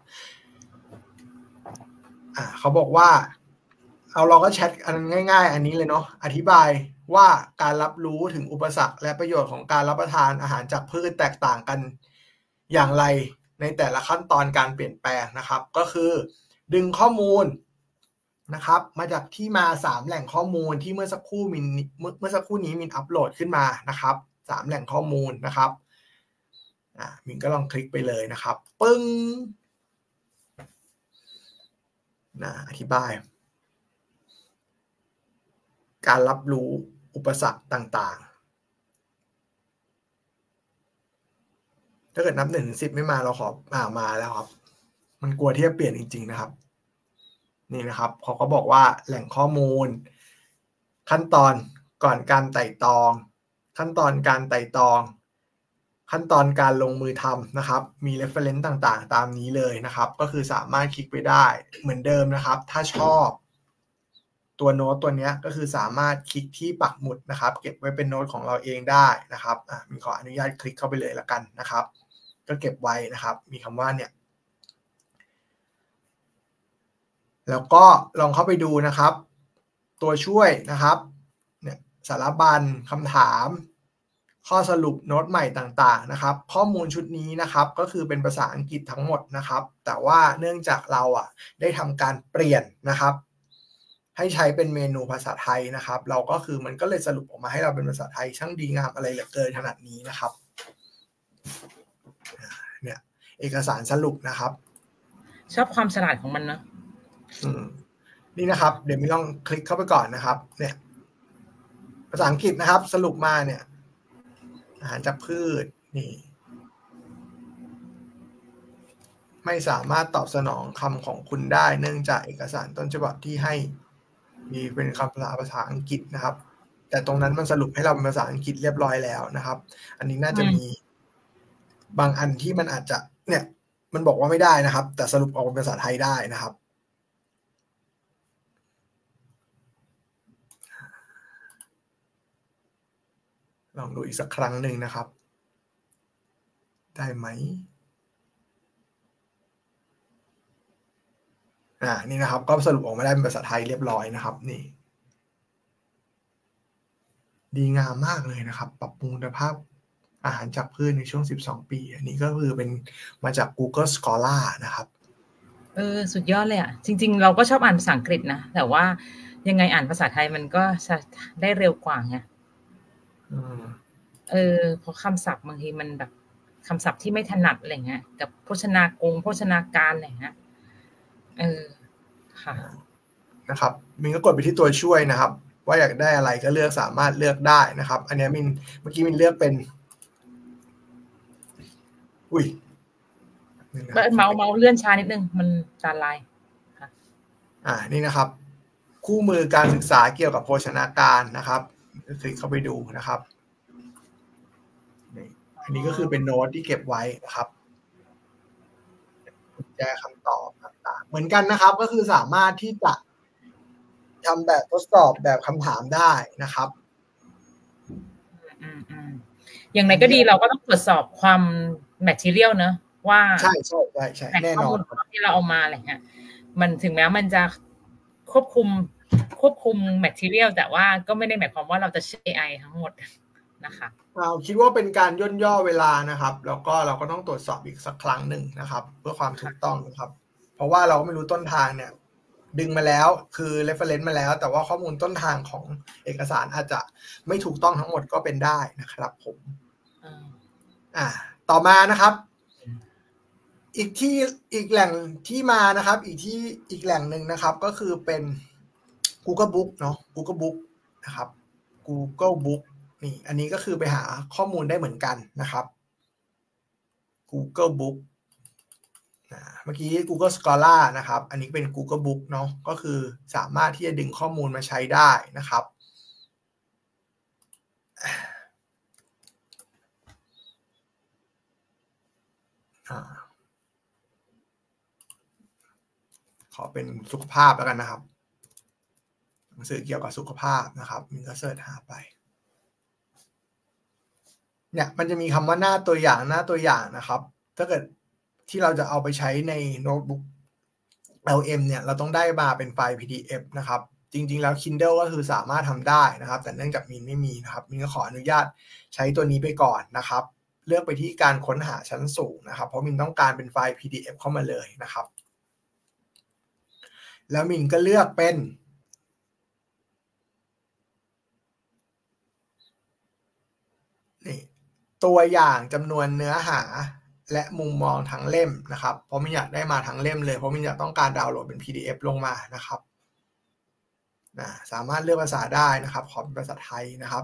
เขาบอกว่าเราก็แชทอันง่ายๆอันนี้เลยเนาะอธิบายว่าการรับรู้ถึงอุปสรรคและประโยชน์ของการรับประทานอาหารจากพืชแตกต่างกันอย่างไรในแต่ละขั้นตอนการเปลี่ยนแปลงนะครับก็คือดึงข้อมูลนะครับมาจากที่มา3แหล่งข้อมูลที่เมื่อสักครู่นี้มินอัปโหลดขึ้นมานะครับ3แหล่งข้อมูลนะครับมินก็ลองคลิกไปเลยนะครับปึ้งอธิบายการรับรู้อุปสรรคต่างๆถ้าเกิดนับ1 ถึง 10ไม่มาเราขอมาแล้วครับมันกลัวที่จะเปลี่ยนจริงๆนะครับนี่นะครับเขาก็บอกว่าแหล่งข้อมูลขั้นตอนก่อนการไต่ตองขั้นตอนการไต่ตองขั้นตอนการลงมือทำนะครับมี reference ต่างๆตามนี้เลยนะครับก็คือสามารถคลิกไปได้เหมือนเดิมนะครับถ้าชอบตัวโน้ตตัวนี้ก็คือสามารถคลิกที่ปักหมุดนะครับเก็บไว้เป็นโน้ตของเราเองได้นะครับมีขออนุญาตคลิกเข้าไปเลยละกันนะครับก็เก็บไว้นะครับมีคำว่าเนี่ยแล้วก็ลองเข้าไปดูนะครับตัวช่วยนะครับเนี่ยสารบัญคำถามข้อสรุปโน้ตใหม่ต่างๆนะครับข้อมูลชุดนี้นะครับก็คือเป็นภาษาอังกฤษทั้งหมดนะครับแต่ว่าเนื่องจากเราได้ทำการเปลี่ยนนะครับให้ใช้เป็นเมนูภาษาไทยนะครับเราก็คือมันก็เลยสรุปออกมาให้เราเป็นภาษาไทยช่างดีงามอะไรเหลือเกินขนาดนี้นะครับเนี่ยเอกสารสรุปนะครับชอบความฉลาดของมันนะนี่นะครับเดี๋ยวมิลองคลิกเข้าไปก่อนนะครับเนี่ยภาษาอังกฤษนะครับสรุปมาเนี่ยอาหารจากพืชนี่ไม่สามารถตอบสนองคำของคุณได้เนื่องจากเอกสารต้นฉบับที่ให้มีเป็นคำภาษาอังกฤษนะครับแต่ตรงนั้นมันสรุปให้เราเป็นภาษาอังกฤษเรียบร้อยแล้วนะครับอันนี้น่าจะมีบางอันที่มันอาจจะเนี่ยมันบอกว่าไม่ได้นะครับแต่สรุปออกเป็นภาษาไทยได้นะครับลองดูอีกสักครั้งหนึ่งนะครับได้ไหมนี่นะครับก็สรุปออกมาได้เป็นภาษาไทยเรียบร้อยนะครับนี่ดีงามมากเลยนะครับปรับปรุงคุณภาพอาหารจากพืชในช่วง12ปีอันนี้ก็คือเป็นมาจาก Google Scholar นะครับสุดยอดเลยจริงๆเราก็ชอบอ่านภาษาอังกฤษนะแต่ว่ายังไงอ่านภาษาไทยมันก็จะได้เร็วกว่าไงเพราะคำศัพท์บางทีมันแบบคำศัพท์ที่ไม่ถนัดอะไรเงี้ยกับโภชนาการอะไรเงี้ยค่ะนะครับมินก็กดไปที่ตัวช่วยนะครับว่าอยากได้อะไรก็เลือกสามารถเลือกได้นะครับอันนี้เมื่อกี้มินเลือกเป็นเมาส์เลื่อนช้านิดนึงมันจานลายค่ะนี่นะครับคู่มือการศึกษาเกี่ยวกับโภชนาการนะครับคลิกเข้าไปดูนะครับอันนี้ก็คือเป็นโน้ตที่เก็บไว้นะครับแจคำตอบต่างๆเหมือนกันนะครับก็คือสามารถที่จะทำแบบทดสอบแบบคำถามได้นะครับอย่างไรก็ดีเราก็ต้องตรวจสอบความ material เนอะว่าใช่แน่นอนที่เราเอามาอะไรเงี้ยมันถึงแม้มันจะควบคุมควบคุม material แต่ว่าก็ไม่ได้หมายความว่าเราจะใช้ AI ทั้งหมดนะคะเราคิดว่าเป็นการย่นย่อเวลานะครับแล้วก็เราก็ต้องตรวจสอบอีกสักครั้งหนึ่งนะครับเพื่อความถูกต้องนะครับเพราะว่าเราไม่รู้ต้นทางเนี่ยดึงมาแล้วคือ reference มาแล้วแต่ว่าข้อมูลต้นทางของเอกสารอาจจะไม่ถูกต้องทั้งหมดก็เป็นได้นะครับผมต่อมานะครับอีกแหล่งที่มานะครับอีกแหล่งหนึ่งนะครับก็คือเป็น Google Book เนาะ Google Book นะครับ Google Book นี่อันนี้ก็คือไปหาข้อมูลได้เหมือนกันนะครับ Google Book เมื่อกี้ Google Scholar นะครับอันนี้เป็น Google Book เนาะก็คือสามารถที่จะดึงข้อมูลมาใช้ได้นะครับขอเป็นสุขภาพแล้วกันนะครับหนังสือเกี่ยวกับสุขภาพนะครับมินก็เสิร์ชหาไปเนี่ยมันจะมีคำว่าหน้าตัวอย่างนะครับถ้าเกิดที่เราจะเอาไปใช้ในโน้ตบุ๊ก LM เนี่ยเราต้องได้มาเป็นไฟล์ PDF นะครับจริงๆแล้ว Kindle ก็คือสามารถทำได้นะครับแต่เนื่องจากมินไม่มีนะครับมินก็ขออนุญาตใช้ตัวนี้ไปก่อนนะครับเลือกไปที่การค้นหาชั้นสูงนะครับเพราะมินต้องการเป็นไฟล์ PDF เข้ามาเลยนะครับแล้วมินก็เลือกเป็นนี่ตัวอย่างจำนวนเนื้อหาและมุมมองทั้งเล่มนะครับเพราะมินอยากได้มาทั้งเล่มเลยเพราะมินอยากต้องการดาวน์โหลดเป็น PDF ลงมานะครับสามารถเลือกภาษาได้นะครับขอเป็นภาษาไทยนะครับ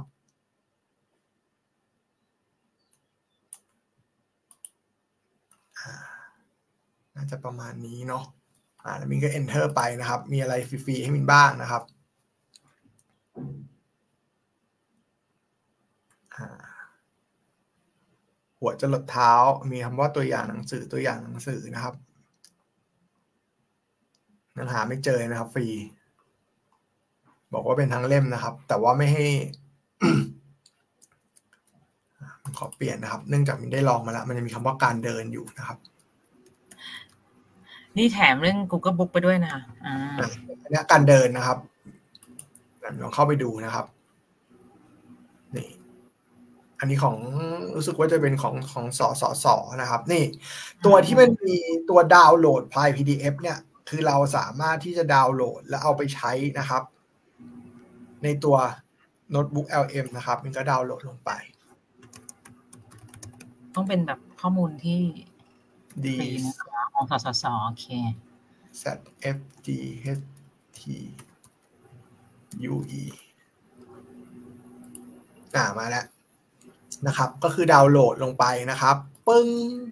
น่าจะประมาณนี้เนาะแล้วมินก็ enter ไปนะครับมีอะไรฟรีๆให้มินบ้างนะครับหัวจรดเท้ามีคำว่าตัวอย่างหนังสือนะครับยังหาไม่เจอนะครับฟรีบอกว่าเป็นทั้งเล่มนะครับแต่ว่าไม่ให้ ขอเปลี่ยนนะครับเนื่องจากมินได้ลองมาแล้วมันจะมีคำว่าการเดินอยู่นะครับนี่แถมเรื่อง Google Book ไปด้วยนะคะอันนี้การเดินนะครับลองเข้าไปดูนะครับนี่อันนี้ของรู้สึกว่าจะเป็นของสนะครับนี่ตัวที่มันมีตัวดาวน์โหลดไฟล์ PDF เนี่ยคือเราสามารถที่จะดาวน์โหลดแล้วเอาไปใช้นะครับในตัวโน้ตบุ๊ก LM นะครับมันก็ดาวน์โหลดลงไปต้องเป็นแบบข้อมูลที่ดีของสสโอเค ZFGHTUE มาแล้วนะครับก็คือดาวน์โหลดลงไปนะครับปึ้ง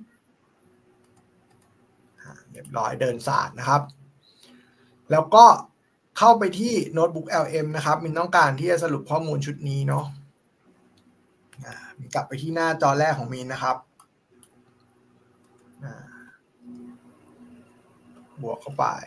เรียบร้อยเดินศาสตร์นะครับแล้วก็เข้าไปที่โน้ตบุ๊ก LM นะครับมินต้องการที่จะสรุปข้อมูลชุดนี้เนาะมินกลับไปที่หน้าจอแรกของมินนะครับบวกเข้าไป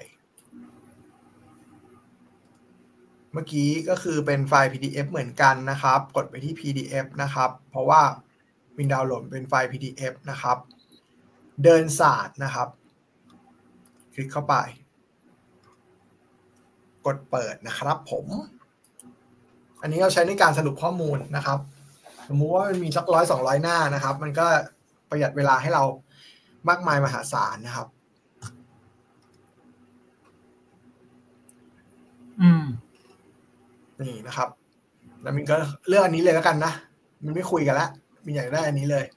เมื่อกี้ก็คือเป็นไฟล์ PDF เหมือนกันนะครับกดไปที่ PDF นะครับเพราะว่ามินดาวน์โหลดเป็นไฟล์ PDF นะครับเดินศาสตร์นะครับคลิกเข้าไปกดเปิดนะครับผมอันนี้เราใช้ในการสรุปข้อมูลนะครับสมมุติว่ามันมีสัก100-200 หน้านะครับมันก็ประหยัดเวลาให้เรามากมายมหาศาลนะครับนี่นะครับแล้วมินก็เลือกอันนี้เลยแล้วกันนะมินไม่คุยกันละมินอยากได้อันนี้เลย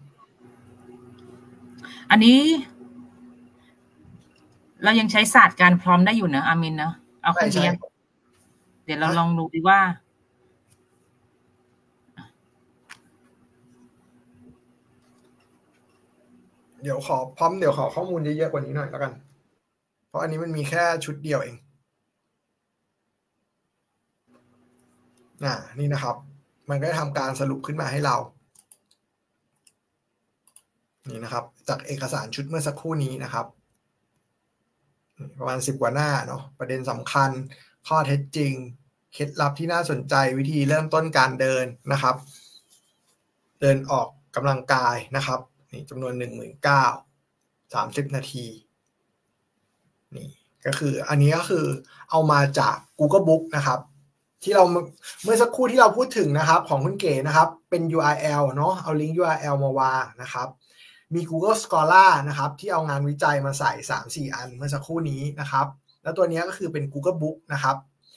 อันนี้เรายังใช้ศาสตร์การพร้อมได้อยู่นะอามินนะเอาขึ้นเทียบเดี๋ยวเราลองดูดีว่าเดี๋ยวขอข้อมูลเยอะๆกว่านี้หน่อยแล้วกันเพราะอันนี้มันมีแค่ชุดเดียวเองนี่นะครับมันก็จะทำการสรุปขึ้นมาให้เรานี่นะครับจากเอกสารชุดเมื่อสักครู่นี้นะครับประมาณ10 กว่าหน้าเนาะประเด็นสำคัญข้อเท็จจริงเคล็ดลับที่น่าสนใจวิธีเริ่มต้นการเดินนะครับเดินออกกำลังกายนะครับนี่จำนวน 19,000 30 นาทีนี่ก็คืออันนี้ก็คือเอามาจาก Google Book นะครับที่เราเมื่อสักครู่ที่เราพูดถึงนะครับของคุณเก๋นะครับเป็น URL เนาะเอาลิงก์ URL มาวางนะครับมี Google Scholar นะครับที่เอางานวิจัยมาใส่ 3-4 อันเมื่อสักครู่นี้นะครับแล้วตัวนี้ก็คือเป็น Google Book นะครับ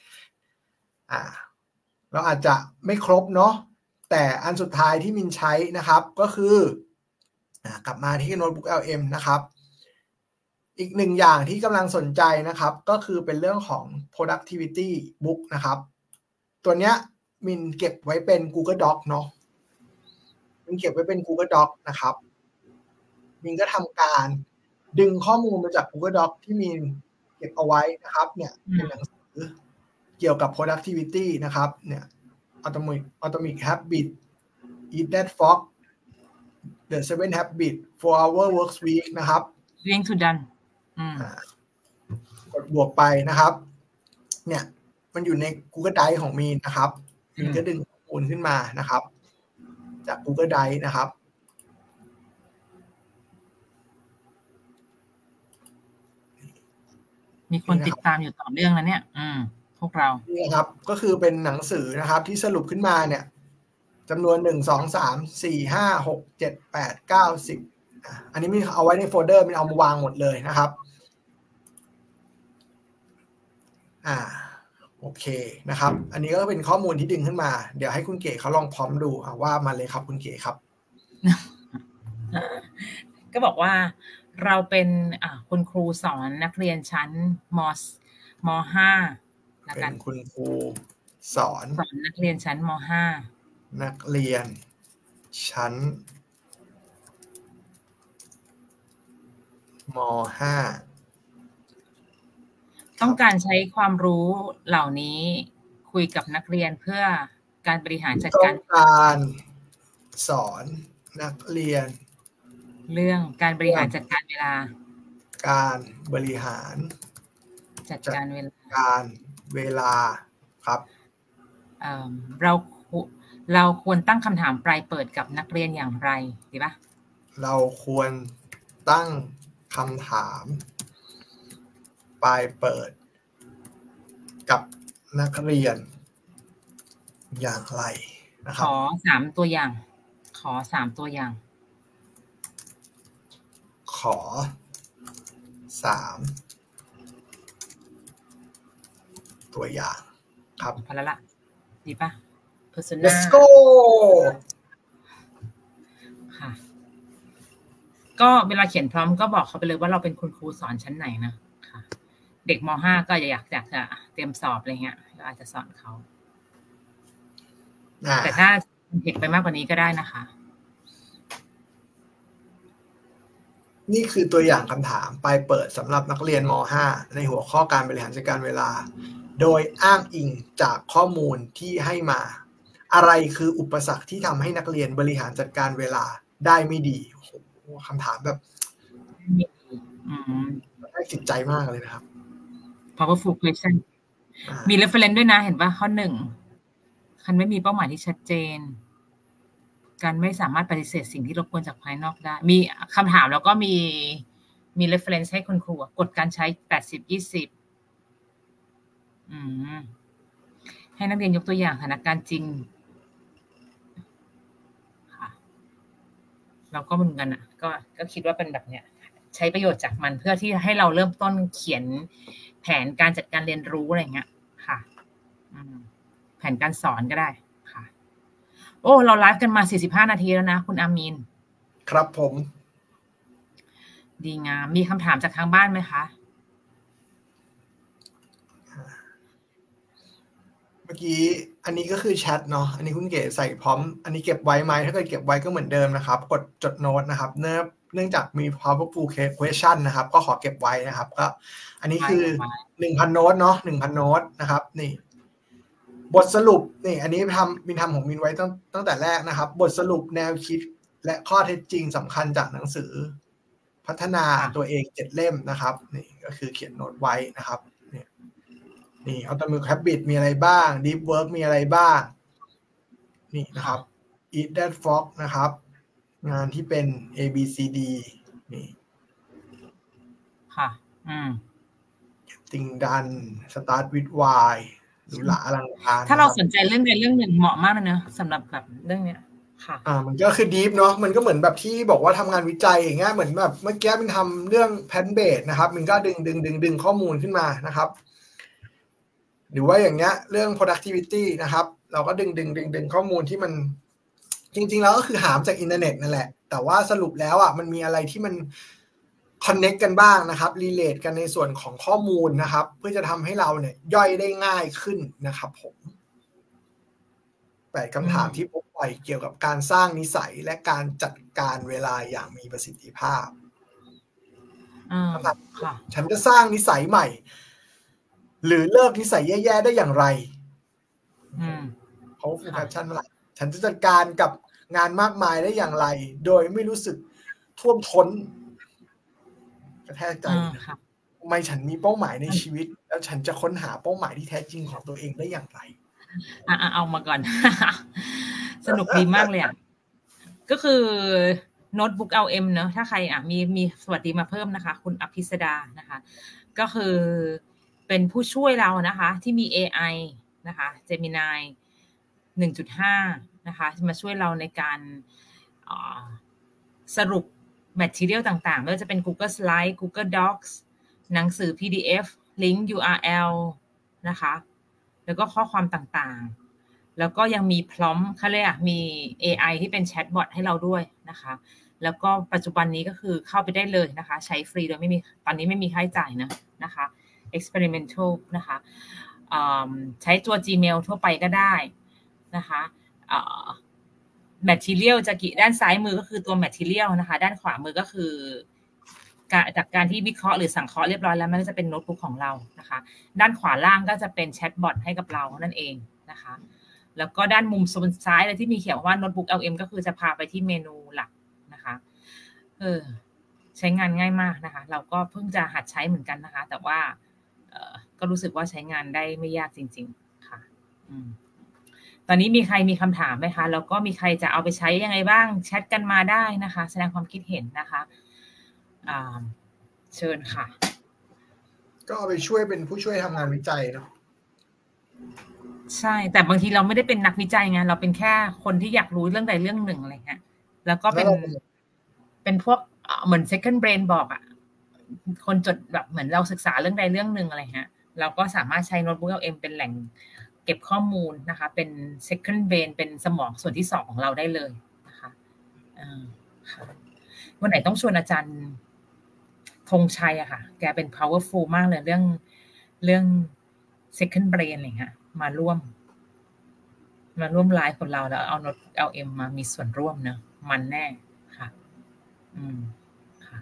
เราอาจจะไม่ครบเนาะแต่อันสุดท้ายที่มินใช้นะครับก็คือกลับมาที่ Notebook LM นะครับอีกหนึ่งอย่างที่กำลังสนใจนะครับก็คือเป็นเรื่องของ productivity book นะครับตัวเนี้ยมินเก็บไว้เป็น Google Doc เนาะมินเก็บไว้เป็น Google Doc นะครับมินก็ทำการดึงข้อมูลมาจาก Google Doc ที่มินเก็บเอาไว้นะครับเนี่ยเป็นหนังสือเกี่ยวกับ productivity นะครับเนี่ย Atomic Habit Eat That Frog The 7 Habits 4-Hour Work Week นะครับ Link to done กดบวกไปนะครับเนี่ยมันอยู่ใน Google Drive ของมีนนะครับมีนก็ดึงข้อมูลขึ้นมานะครับจาก Google Drive นะครับมีคนติดตามอยู่ต่อเนื่องนะเนี่ยพวกเรานี่ครับก็คือเป็นหนังสือนะครับที่สรุปขึ้นมาเนี่ยจำนวน1 2 3 4 5 6 7 8 9 10อันนี้มีเอาไว้ในโฟลเดอร์มีเอามาวางหมดเลยนะครับโอเคนะครับอันนี้ก็เป็นข้อมูลที่ดึงขึ้นมาเดี๋ยวให้คุณเก๋เขาลองพร้อมดูว่ามาเลยครับคุณเก๋ครับก็บอกว่าเราเป็นคุณครูสอนนักเรียนชั้นม.5 แล้วกันคุณครูสอนนักเรียนชั้นม.5 นักเรียนชั้นม.5 ต้องการใช้ความรู้เหล่านี้คุยกับนักเรียนเพื่อการบริหารจัดการต้องการสอนนักเรียนเรื่องการบริหารจัดการเวลาการบริหารจัดการเวลาครับเราควรตั้งคำถามปลายเปิดกับนักเรียนอย่างไรดีปะเราควรตั้งคำถามปลายเปิดกับนักเรียนอย่างไรนะครับขอ3 ตัวอย่างขอ3 ตัวอย่างขอ3 ตัวอย่างครับพอแล้วล่ะดีปะ Persona Let's go ค่ะก็เวลาเขียนพร้อมก็บอกเขาไปเลยว่าเราเป็นคุณครูสอนชั้นไหนนะค่ะเด็กม.5 ก็อยากจะเตรียมสอบอะไรเงี้ยก็อาจจะสอนเขาแต่ถ้าเด็กไปมากกว่านี้ก็ได้นะคะนี่คือตัวอย่างคำถามปลายเปิดสำหรับนักเรียนม.5 ในหัวข้อการบริหารจัดการเวลาโดยอ้างอิงจากข้อมูลที่ให้มาอะไรคืออุปสรรคที่ทำให้นักเรียนบริหารจัดการเวลาได้ไม่ดีโอ้โหคำถามแบบได้จิตใจมากเลยนะครับ powerful question มี reference ด้วยนะเห็นป่ะข้อ 1คันไม่มีเป้าหมายที่ชัดเจนการไม่สามารถปฏิเสธสิ่งที่รบกวนจากภายนอกได้มีคำถามแล้วก็มี reference ให้คุณครูกฎการใช้80-20ให้นักเรียนยกตัวอย่างสถานการณ์จริงค่ะเราก็เหมือนกันก็คิดว่าเป็นแบบเนี้ยใช้ประโยชน์จากมันเพื่อที่ให้เราเริ่มต้นเขียนแผนการจัดการเรียนรู้อะไรเงี้ยค่ะแผนการสอนก็ได้ค่ะโอ้เราไลฟ์กันมา45 นาทีแล้วนะคุณอามีนครับผมดีงามมีคำถามจากทางบ้านไหมคะเมื่อกี้อันนี้ก็คือแชทเนาะอันนี้คุณเก๋ใส่พร้อมอันนี้เก็บไว้ไหมถ้าเกิดเก็บไว้ก็เหมือนเดิมนะครับกดจดโน้ตนะครับเนื่องจากมี powerful question นะครับก็ขอเก็บไว้นะครับก็อันนี้คือ 1,000 โน้ตเนาะ 1,000 โน้ตนะครับนี่บทสรุปนี่อันนี้มินทำของมินไว้ตั้งแต่แรกนะครับบทสรุปแนวคิดและข้อเท็จจริงสำคัญจากหนังสือพัฒนาตัวเอง7 เล่มนะครับนี่ก็คือเขียนโน้ตไว้นะครับนี่ Atomic Habit มีอะไรบ้าง Deep Work มีอะไรบ้างนี่นะครับ Eat That Frog นะครับงานที่เป็น ABCD นี่ค่ะ Getting Done Start with Why หรูหราอลังการถ้าเราสนใจเรื่องใดเรื่องหนึ่งเหมาะมากเลยเนอะสำหรับแบบเรื่องเนี้ยค่ะมันก็คือดีฟเนาะมันก็เหมือนแบบที่บอกว่าทำงานวิจัยอย่างเงี้ยเหมือนแบบเมื่อกี้มันทำเรื่องแพนเบสนะครับมันก็ดึงข้อมูลขึ้นมานะครับหรือว่าอย่างเงี้ยเรื่อง productivity นะครับเราก็ดึงข้อมูลที่มันจริงๆแล้วก็คือหามจากอินเทอร์เน็ตนั่นแหละแต่ว่าสรุปแล้วมันมีอะไรที่มันconnect กันบ้างนะครับ relate กันในส่วนของข้อมูลนะครับเพื่อจะทำให้เราเนี่ยย่อยได้ง่ายขึ้นนะครับผม8คำถามที่พบบ่อยเกี่ยวกับการสร้างนิสัยและการจัดการเวลาอย่างมีประสิทธิภาพฉันจะสร้างนิสัยใหม่หรือเลิกนิสัยแย่ๆได้อย่างไรเขาฟูแคปชั่นว่าฉันจะจัดการกับงานมากมายได้อย่างไรโดยไม่รู้สึกท่วมท้นกระแทกใจทำไมฉันมีเป้าหมายในชีวิตแล้วฉันจะค้นหาเป้าหมายที่แท้จริงของตัวเองได้อย่างไรเอามาก่อน สนุกดีมากเลยก็คือโน้ตบุ๊ก LM เนอะถ้าใครมีสวัสดีมาเพิ่มนะคะคุณอภิสดานะคะก็คือเป็นผู้ช่วยเรานะคะที่มี AI นะคะ Gemini 1.5 นะคะมาช่วยเราในการสรุป material ต่างๆไม่ว่าจะเป็น Google Slide Google Docs หนังสือ PDF ลิงก์ URL นะคะแล้วก็ข้อความต่างๆแล้วก็ยังมีพร้อมเขาเรียกมี AI ที่เป็นแชทบอทให้เราด้วยนะคะแล้วก็ปัจจุบันนี้ก็คือเข้าไปได้เลยนะคะใช้ฟรีโดยไม่มีตอนนี้ไม่มีค่าใช้จ่ายนะคะ experimental นะคะใช้ตัว Gmail ทั่วไปก็ได้นะคะmaterial จะด้านซ้ายมือก็คือตัว material นะคะด้านขวามือก็คือจากการที่วิเคราะห์หรือสังเคราะห์เรียบร้อยแล้วมันก็จะเป็นโน้ตบุ๊กของเรานะคะด้านขวาล่างก็จะเป็นแชทบอทให้กับเรานั่นเองนะคะแล้วก็ด้านมุมโซนซ้ายเลยที่มีเขียนว่าโน้ตบุ๊ก LM ก็คือจะพาไปที่เมนูหลักนะคะใช้งานง่ายมากนะคะเราก็เพิ่งจะหัดใช้เหมือนกันนะคะแต่ว่าก็รู้สึกว่าใช้งานได้ไม่ยากจริงๆค่ะตอนนี้มีใครมีคำถามไหมคะแล้วก็มีใครจะเอาไปใช้ยังไงบ้างแชทกันมาได้นะคะแสดงความคิดเห็นนะคะเชิญค่ะก็เอาไปช่วยเป็นผู้ช่วยทำงานวิจัยเนาะใช่แต่บางทีเราไม่ได้เป็นนักวิจัยไงเราเป็นแค่คนที่อยากรู้เรื่องใดเรื่องหนึ่งอะไรเงี้ยแล้วก็เป็นพวกเหมือน second brain บอกคนจดแบบเหมือนเราศึกษาเรื่องใดเรื่องหนึ่งอะไรฮะเราก็สามารถใช้โน้ตบุ๊ก LM เป็นแหล่งเก็บข้อมูลนะคะเป็น second brain เป็นสมองส่วนที่2ของเราได้เลยนะคะวันไหนต้องชวนอาจารย์ธงชัยค่ะแกเป็น powerful มากเลยเรื่อง second brain อะไรเงี้ยมาร่วมไลฟ์กับเราแล้วเอาโน้ต LM มามีส่วนร่วมเนอะมันแน่ค่ะค่ะ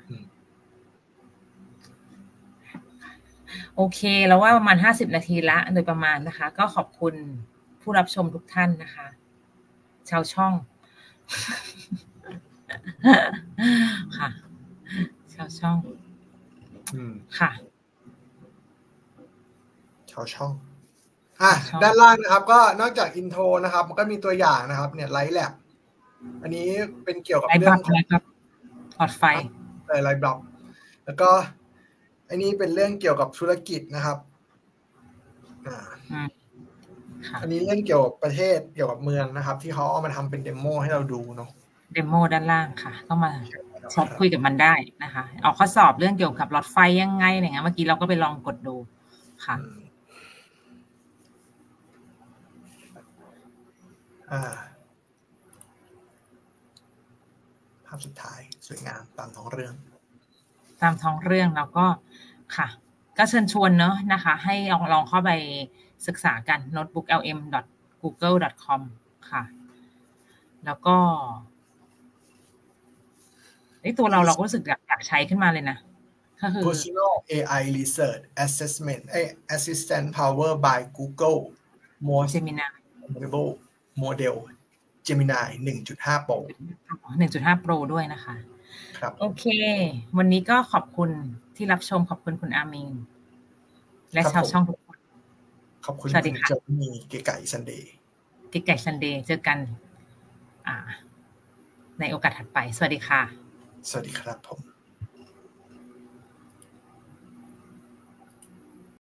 โอเคแล้วว่าประมาณ50 นาทีละโดยประมาณนะคะก็ขอบคุณผู้รับชมทุกท่านนะคะชาวช่องค่ะชาวช่องค่ะชาวช่องด้านล่างนะครับก็นอกจากอินโทรนะครับมันก็มีตัวอย่างนะครับเนี่ยไลท์แลบอันนี้เป็นเกี่ยวกับเรื่องของหลอดไฟไลท์บล็อกแล้วก็อันนี้เป็นเรื่องเกี่ยวกับธุรกิจนะครับอันนี้เรื่องเกี่ยวกับประเทศเกี่ยวกับเมืองนะครับที่เขาเอามาทำเป็นเดโมให้เราดูเนาะเดโมด้านล่างค่ะก็มาชอบคุยกับมันได้นะคะออกข้อสอบเรื่องเกี่ยวกับหลอดไฟยังไงอะไรเงี้ยเมื่อกี้เราก็ไปลองกดดูค่ะภาพสุดท้ายสวยงามตามท้องเรื่องแล้วก็ค่ะก็เชิญชวนเนอะนะคะให้ลองเข้าไปศึกษากัน notebooklm.google.com ค่ะแล้วก็ตัวเราก็รู้สึกอยากใช้ขึ้นมาเลยนะก็คือ Personal AI Research Assistant Powered by Google Gemini Model Gemini 1.5 Pro 1.5 Pro ด้วยนะคะครับโอเควันนี้ก็ขอบคุณที่รับชมขอบคุณคุณอามีนและชาวช่องทุกคนขอบคุณสวัสดีค่ะจะมีเก๋ไก่ซันเดย์เจอกันในโอกาสถัดไปสวัสดีค่ะสวัสดีครับผม